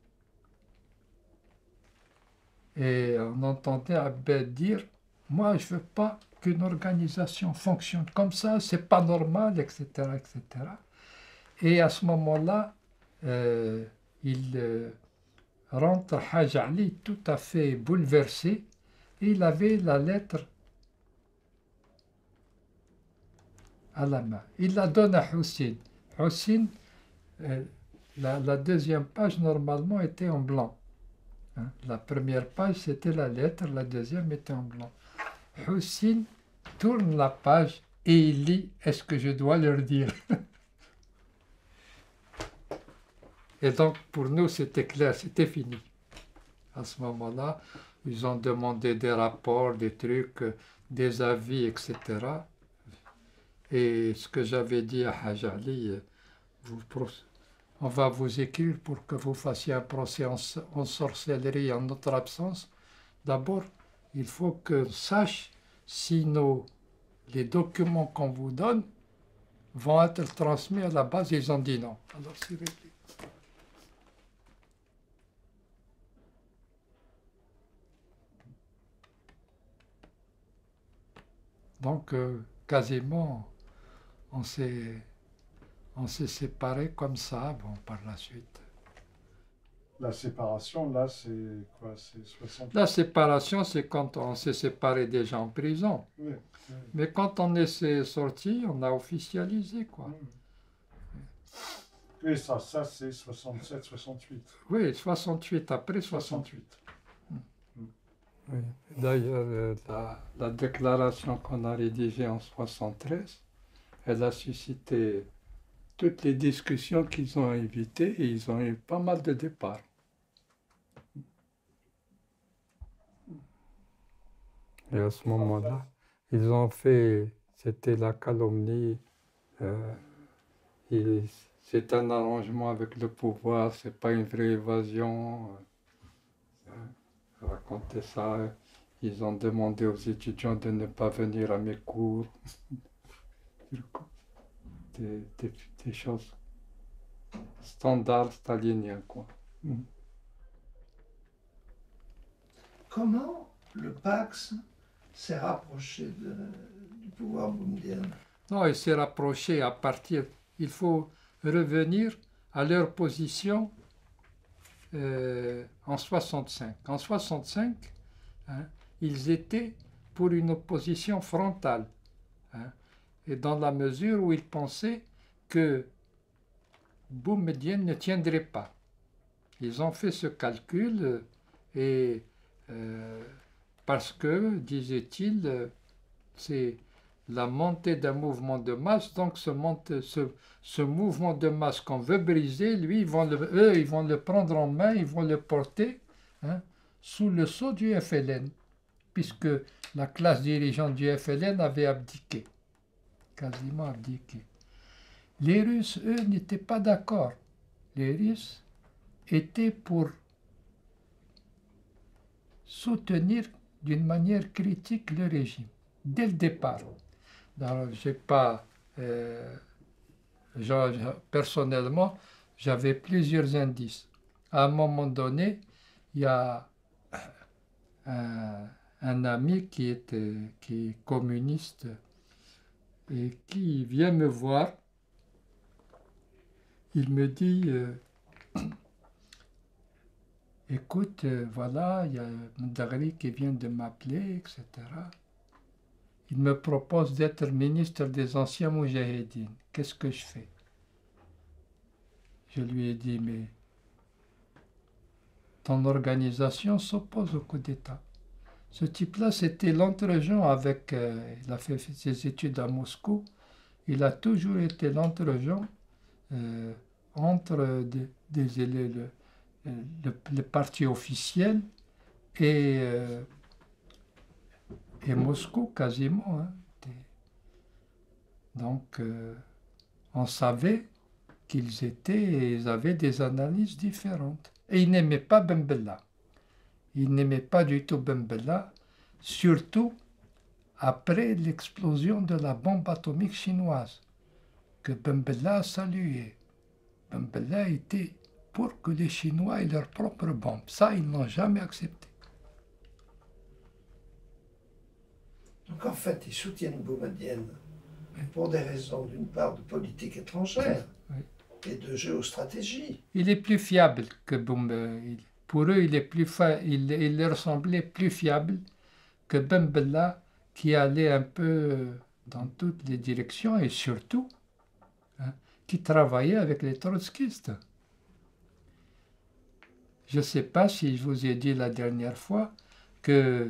Et on entendait Abed dire, moi je ne veux pas qu'une organisation fonctionne comme ça, c'est pas normal, et cetera, et cetera. Et à ce moment-là, euh, il euh, rentre Haj Ali tout à fait bouleversé, et il avait la lettre à la main. Il la donne à Hussein. Hussein, euh, la, la deuxième page normalement était en blanc. Hein? La première page c'était la lettre, la deuxième était en blanc. Hussein tourne la page et il lit « Est-ce que je dois leur dire ?» Et donc pour nous c'était clair, c'était fini. À ce moment-là, ils ont demandé des rapports, des trucs, des avis, et cetera. Et ce que j'avais dit à Haj Ali, vous, on va vous écrire pour que vous fassiez un procès en, en sorcellerie en notre absence. D'abord, il faut qu'on sache si nos, les documents qu'on vous donne vont être transmis à la base. Ils ont dit non. Alors c'est réglé. Donc, euh, quasiment, on s'est on s'est séparés comme ça, bon, par la suite. la séparation, là, c'est quoi? C'est soixante. La séparation, c'est quand on s'est séparé déjà en prison. Oui, oui. Mais quand on est sorti, on a officialisé, quoi. Oui, ça, ça c'est soixante-sept, soixante-huit. Oui, soixante-huit, après soixante-huit. soixante-huit. Oui. D'ailleurs, euh, la, la déclaration qu'on a rédigée en soixante-treize, elle a suscité toutes les discussions qu'ils ont évitées et ils ont eu pas mal de départs. Et à ce moment-là, ils ont fait, c'était la calomnie, euh, et c'est un arrangement avec le pouvoir, c'est pas une vraie évasion. Euh, raconter ça, ils ont demandé aux étudiants de ne pas venir à mes cours. Des, des, des choses standards staliniens, quoi. Mm. Comment le Pax s'est rapproché de, du pouvoir boumedien? Non, il s'est rapproché à partir... Il faut revenir à leur position euh, en soixante-cinq. En soixante-cinq, hein, ils étaient pour une opposition frontale. Hein, et dans la mesure où ils pensaient que Boumedienne ne tiendrait pas. Ils ont fait ce calcul et euh, parce que, disait-il, c'est la montée d'un mouvement de masse, donc ce, monte, ce, ce mouvement de masse qu'on veut briser, lui, ils vont le, eux, ils vont le prendre en main, ils vont le porter hein, sous le sceau du F L N, puisque la classe dirigeante du F L N avait abdiqué, quasiment abdiqué. Les Russes, eux, n'étaient pas d'accord. Les Russes étaient pour soutenir d'une manière critique le régime, dès le départ. Alors, j'ai pas, euh, genre, personnellement, j'avais plusieurs indices. À un moment donné, il y a un, un ami qui, était, qui est communiste et qui vient me voir. Il me dit, euh, écoute, euh, voilà, il y a Mdagri qui vient de m'appeler, et cetera. Il me propose d'être ministre des anciens Moudjahidines. Qu'est-ce que je fais? Je lui ai dit, mais ton organisation s'oppose au coup d'État. Ce type-là, c'était l'entregent avec... Euh, il a fait ses études à Moscou. Il a toujours été l'entregent euh, entre des, des, le, le, le, le parti officiel et... Euh, et Moscou quasiment. Hein. Donc, euh, on savait qu'ils étaient, ils avaient des analyses différentes. Et ils n'aimaient pas Ben Bella. Ils n'aimaient pas du tout Ben Bella, surtout après l'explosion de la bombe atomique chinoise, que Ben Bella a salué. Ben Bella était pour que les Chinois aient leur propre bombe. Ça, ils n'ont jamais accepté. Donc en fait, ils soutiennent Boumedienne pour des raisons, d'une part, de politique étrangère oui. et de géostratégie. Il est plus fiable que Boumedienne. Pour eux, il, est plus fa... il, il leur semblait plus fiable que Ben Bella, qui allait un peu dans toutes les directions et surtout, hein, qui travaillait avec les trotskistes. Je ne sais pas si je vous ai dit la dernière fois que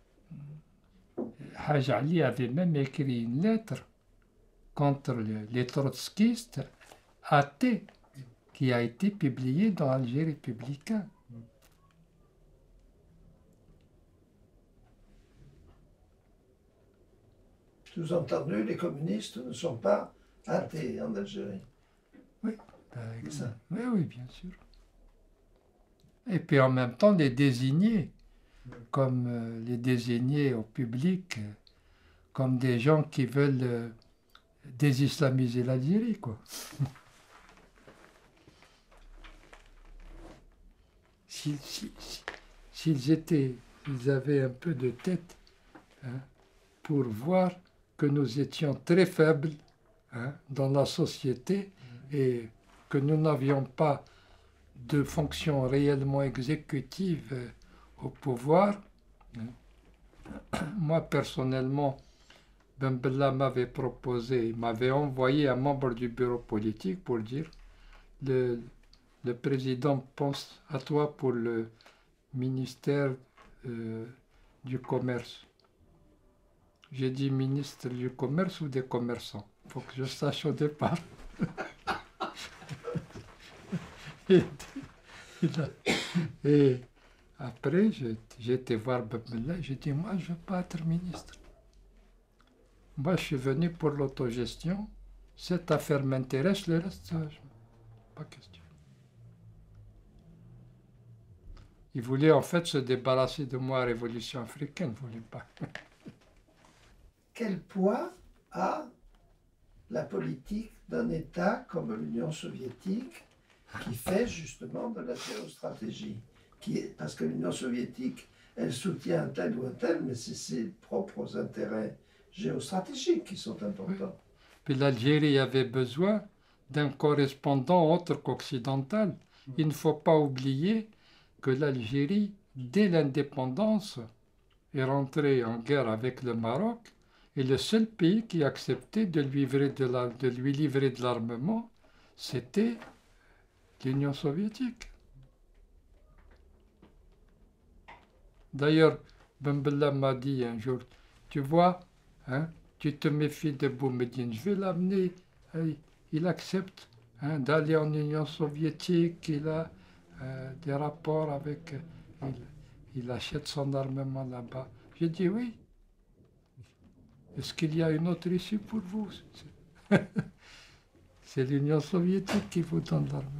Haj Ali avait même écrit une lettre contre le, les trotskistes athées qui a été publiée dans Alger républicain. Sous-entendu, les communistes ne sont pas athées en Algérie. Oui, ben, ça. oui, oui, bien sûr. Et puis en même temps, les désigner, comme euh, les désigner au public, euh, comme des gens qui veulent euh, désislamiser l'Algérie, quoi. S'ils si, si, si, étaient, ils avaient un peu de tête hein, pour voir que nous étions très faibles hein, dans la société et que nous n'avions pas de fonctions réellement exécutives euh, au pouvoir. Moi, personnellement, Ben Bella m'avait proposé, m'avait envoyé un membre du bureau politique pour dire le, le président pense à toi pour le ministère euh, du commerce. J'ai dit ministre du commerce ou des commerçants. Il faut que je sache au départ. et, et après, j'ai été voir Ben Bella, j'ai dit, moi, je ne veux pas être ministre. Moi, je suis venu pour l'autogestion. Cette affaire m'intéresse, le reste, je... pas question. Il voulait en fait se débarrasser de moi à la Révolution africaine, il ne voulait pas. Quel poids a la politique d'un État comme l'Union soviétique qui fait justement de la géostratégie qui est, parce que l'Union soviétique, elle soutient un tel ou un tel, mais c'est ses propres intérêts géostratégiques qui sont importants. Oui. Puis l'Algérie avait besoin d'un correspondant autre qu'occidental. Il ne faut pas oublier que l'Algérie, dès l'indépendance, est rentrée en guerre avec le Maroc, et le seul pays qui acceptait de lui livrer de, la, de, lui livrer de l'armement, c'était l'Union soviétique. D'ailleurs, Ben Bella m'a dit un jour, tu vois, hein, tu te méfies de Boumediene, je vais l'amener, il accepte hein, d'aller en Union soviétique, il a euh, des rapports avec, il, il achète son armement là-bas. J'ai dit oui. Est-ce qu'il y a une autre issue pour vous? C'est l'Union soviétique qui vous donne l'armement.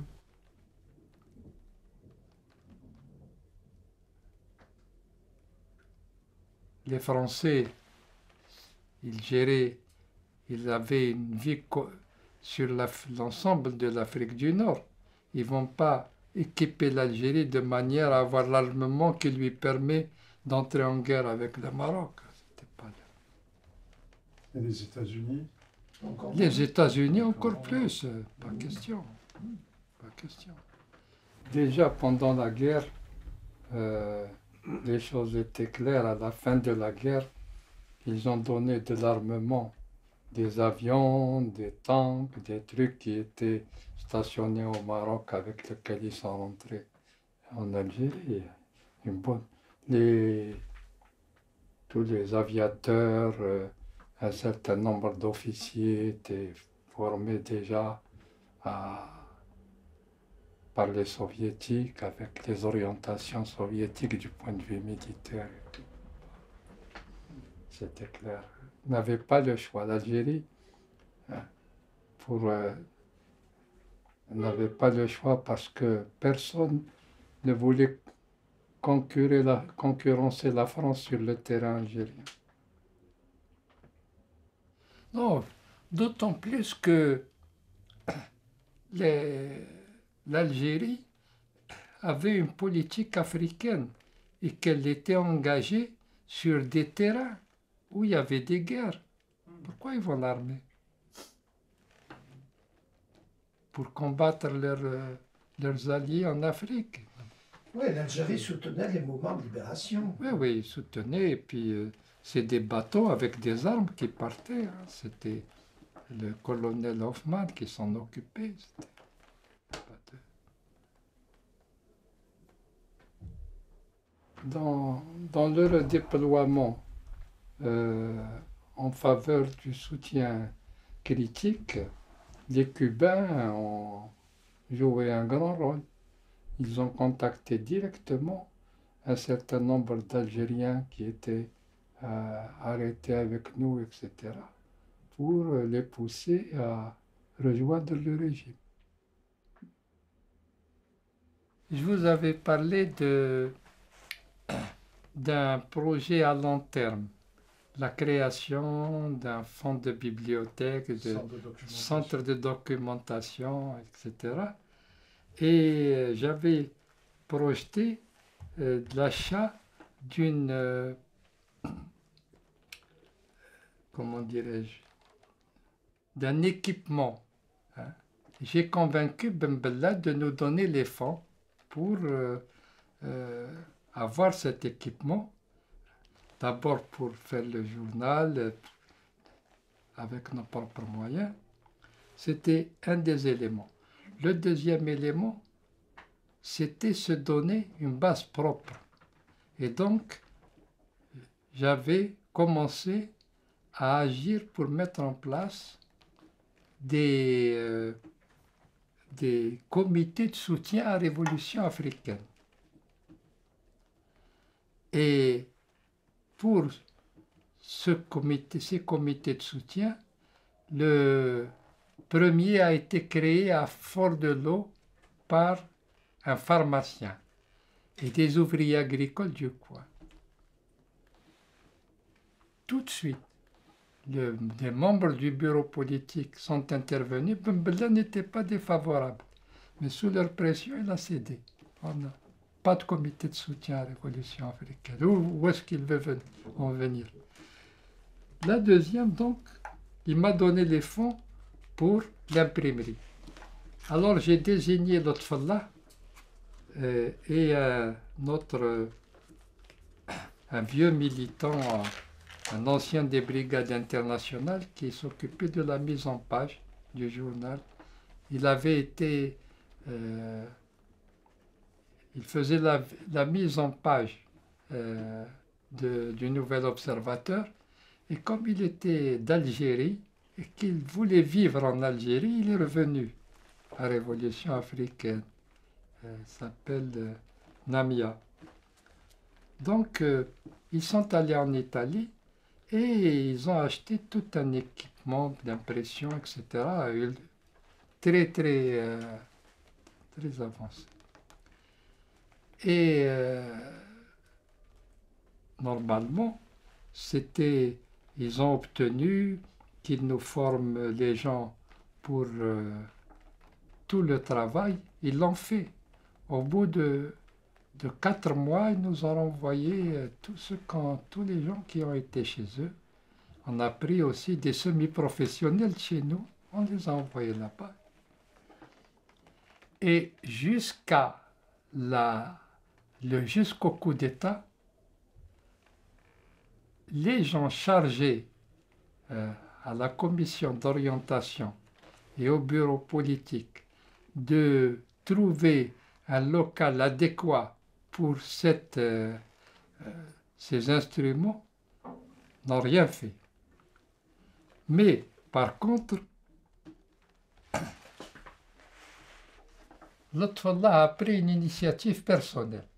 Les Français, ils géraient, ils avaient une vie sur l'ensemble de l'Afrique du Nord. Ils ne vont pas équiper l'Algérie de manière à avoir l'armement qui lui permet d'entrer en guerre avec le Maroc. Pas... Et les États-Unis? Les États-Unis encore plus, pas question. Pas question. Déjà pendant la guerre, euh, les choses étaient claires. À la fin de la guerre, ils ont donné de l'armement, des avions, des tanks, des trucs qui étaient stationnés au Maroc avec lesquels ils sont rentrés en Algérie. Une bonne, les, tous les aviateurs, euh, un certain nombre d'officiers étaient formés déjà à, par les soviétiques, avec les orientations soviétiques du point de vue militaire. C'était clair. Ils n'avaient pas le choix. L'Algérie, hein, pour, euh, n'avait pas le choix parce que personne ne voulait concurrer la, concurrencer la France sur le terrain algérien. Non, d'autant plus que l'Algérie avait une politique africaine et qu'elle était engagée sur des terrains où il y avait des guerres. Pourquoi ils vont l'armer? Pour combattre leur, leurs alliés en Afrique. Oui, l'Algérie soutenait les mouvements de libération. Oui, oui, ils soutenaient. Et puis, euh, c'est des bateaux avec des armes qui partaient. Hein. C'était le colonel Hoffman qui s'en occupait. Dans, dans leur déploiement euh, en faveur du soutien critique, les Cubains ont joué un grand rôle. Ils ont contacté directement un certain nombre d'Algériens qui étaient euh, arrêtés avec nous, et cetera, pour les pousser à rejoindre le régime. Je vous avais parlé de, d'un projet à long terme, la création d'un fonds de bibliothèque, de centre de documentation, et cetera. Et j'avais projeté euh, l'achat d'une, euh, comment dirais-je, d'un équipement. Hein. J'ai convaincu Ben Bella de nous donner les fonds pour euh, euh, avoir cet équipement. D'abord pour faire le journal euh, avec nos propres moyens. C'était un des éléments. Le deuxième élément, c'était se donner une base propre. Et donc, j'avais commencé à agir pour mettre en place des, euh, des comités de soutien à la révolution africaine. Et pour ce comité, ces comités de soutien, le premier a été créé à Fort-de-L'Eau par un pharmacien et des ouvriers agricoles du coin. Tout de suite, le, les membres du bureau politique sont intervenus. Ben Bella n'était pas défavorable, mais sous leur pression, il a cédé. On n'a pas de comité de soutien à la révolution africaine. Où, où est-ce qu'il veut venir, en venir? La deuxième, donc, il m'a donné les fonds pour l'imprimerie. Alors j'ai désigné Lotfallah euh, et euh, notre euh, un vieux militant, euh, un ancien des brigades internationales qui s'occupait de la mise en page du journal. Il avait été, euh, il faisait la, la mise en page euh, de, du Nouvel Observateur, et comme il était d'Algérie et qu'il voulait vivre en Algérie, il est revenu à la Révolution africaine. Euh, il s'appelle euh, Namia. Donc, euh, ils sont allés en Italie et ils ont acheté tout un équipement d'impression, et cetera, très, très, euh, très avancé. Et euh, normalement, c'était, ils ont obtenu qu'ils nous forment les gens pour euh, tout le travail. Ils l'ont fait. Au bout de De quatre mois, ils nous ont envoyé euh, tout ce tous les gens qui ont été chez eux. On a pris aussi des semi-professionnels chez nous, on les a envoyés là-bas. Et jusqu'à la, le, jusqu'au coup d'État, les gens chargés euh, à la commission d'orientation et au bureau politique de trouver un local adéquat pour cette, euh, euh, ces instruments n'ont rien fait. Mais, par contre, Lotfallah a pris une initiative personnelle.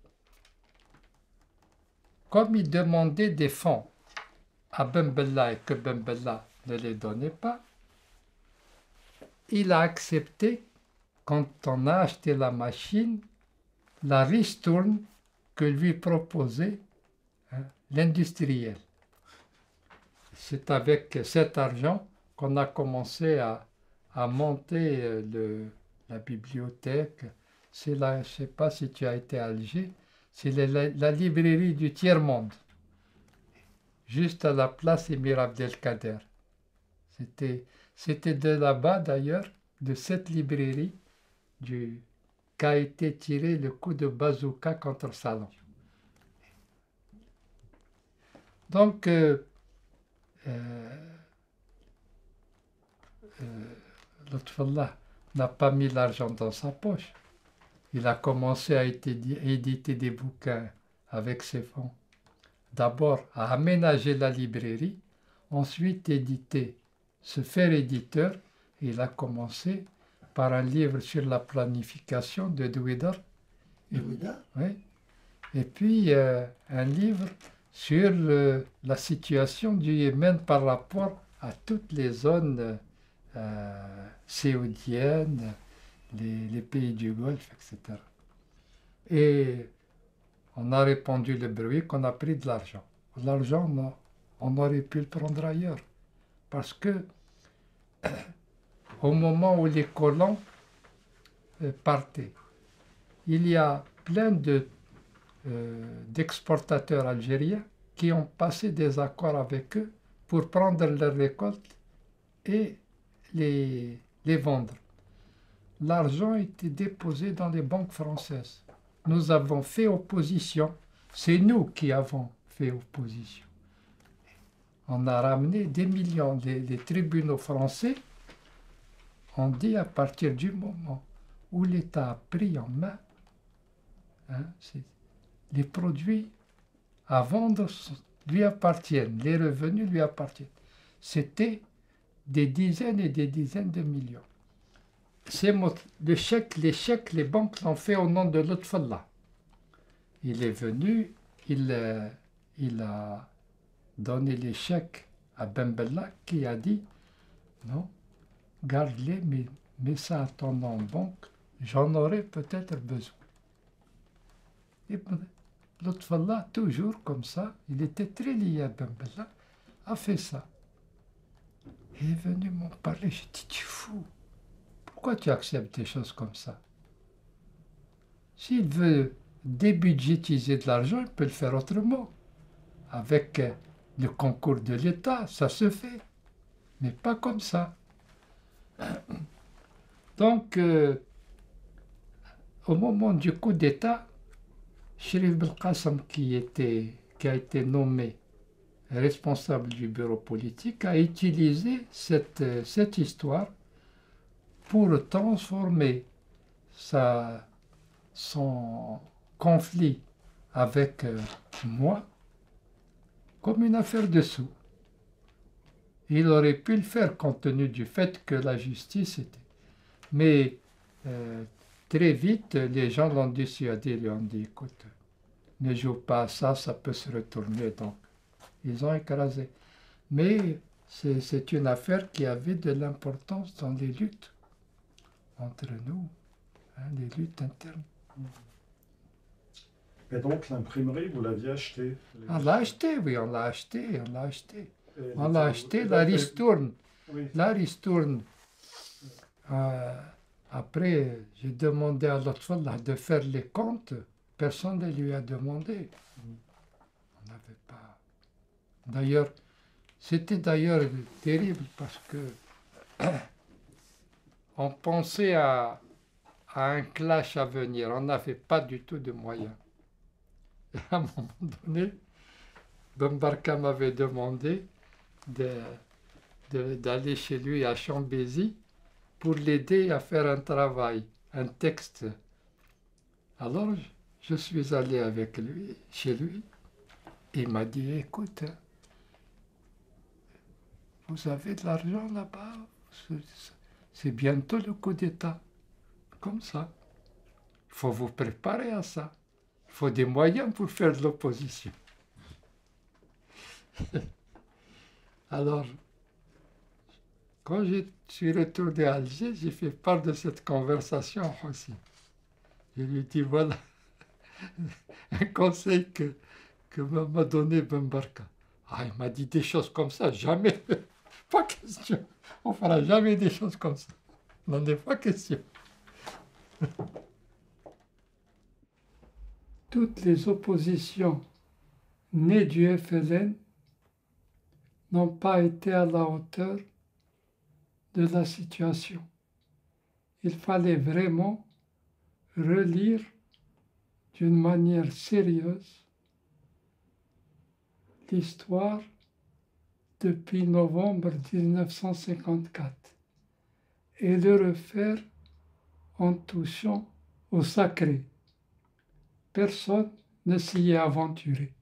Comme il demandait des fonds à Ben Bella et que Ben Bella ne les donnait pas, il a accepté, quand on a acheté la machine, la ristourne que lui proposait hein, l'industriel. C'est avec cet argent qu'on a commencé à, à monter le, la bibliothèque. C'est là, je ne sais pas si tu as été à Alger, c'est la, la librairie du tiers-monde, juste à la place Émir Abdelkader. C'était, c'était de là-bas d'ailleurs, de cette librairie, du qu'a été tiré le coup de bazooka contre Salon. Donc, euh, euh, euh, Lotfallah n'a pas mis l'argent dans sa poche. Il a commencé à éditer des bouquins avec ses fonds. D'abord, à aménager la librairie, ensuite éditer, se faire éditeur, et il a commencé par un livre sur la planification de Douidar. Oui. Et puis euh, un livre sur euh, la situation du Yémen par rapport à toutes les zones euh, saoudiennes, les, les pays du Golfe, et cetera. Et on a répandu le bruit qu'on a pris de l'argent. L'argent, on, on aurait pu le prendre ailleurs. Parce que au moment où les colons euh, partaient, il y a plein de, euh, d'exportateurs algériens qui ont passé des accords avec eux pour prendre leurs récoltes et les, les vendre. L'argent était déposé dans les banques françaises. nous avons fait opposition. C'est nous qui avons fait opposition. On a ramené des millions. Les, les tribunaux français ont dit à partir du moment où l'État a pris en main hein, les produits à vendre lui appartiennent, les revenus lui appartiennent. C'était des dizaines et des dizaines de millions. C'est le chèque, les chèques, les banques l'ont fait au nom de Lutfallah. Il est venu, il, euh, il a donné les chèques à Ben Bella qui a dit non, garde-les, mais mets ça à ton nom en banque, j'en aurai peut-être besoin. Et Lutfallah, toujours comme ça, il était très lié à Ben Bella, a fait ça. Il est venu m'en parler, j'ai dit, tu es fou. Pourquoi tu acceptes des choses comme ça? S'il veut débudgétiser de l'argent, il peut le faire autrement. Avec le concours de l'État, ça se fait. Mais pas comme ça. Donc, euh, au moment du coup d'État, Cherif Belkacem, qui, était, qui a été nommé responsable du bureau politique, a utilisé cette, cette histoire pour transformer sa, son conflit avec euh, moi comme une affaire de sous. Il aurait pu le faire compte tenu du fait que la justice était. Mais euh, très vite, les gens l'ont dissuadé, ils lui ont dit, écoute, ne joue pas à ça, ça peut se retourner. Donc, ils ont écrasé. Mais c'est une affaire qui avait de l'importance dans les luttes entre nous, hein, les luttes internes. Et donc l'imprimerie, vous l'aviez achetée? On l'a acheté, oui, on l'a acheté, on l'a acheté. Et On l'a acheté, la ristourne. Oui. La ristourne. Euh, après, j'ai demandé à Lutfallah de faire les comptes. Personne ne lui a demandé. On n'avait pas. D'ailleurs, c'était d'ailleurs terrible parce que on pensait à, à un clash à venir. On n'avait pas du tout de moyens. Et à un moment donné, Ben Barka m'avait demandé d'aller de, de, chez lui à Chambézy pour l'aider à faire un travail, un texte. Alors, je suis allé avec lui, chez lui. Il m'a dit, écoute, vous avez de l'argent là-bas, c'est bientôt le coup d'État. Comme ça. Il faut vous préparer à ça. Il faut des moyens pour faire de l'opposition. Alors, quand je suis retourné à Alger, j'ai fait part de cette conversation aussi. Je lui ai dit, voilà, un conseil que, que m'a donné Ben Barka. Ah, il m'a dit des choses comme ça, jamais, pas question. On ne fera jamais des choses comme ça. N'en est pas question. Toutes les oppositions nées du F L N n'ont pas été à la hauteur de la situation. Il fallait vraiment relire d'une manière sérieuse l'histoire depuis novembre mille neuf cent cinquante-quatre et le refaire en touchant au sacré. Personne ne s'y est aventuré.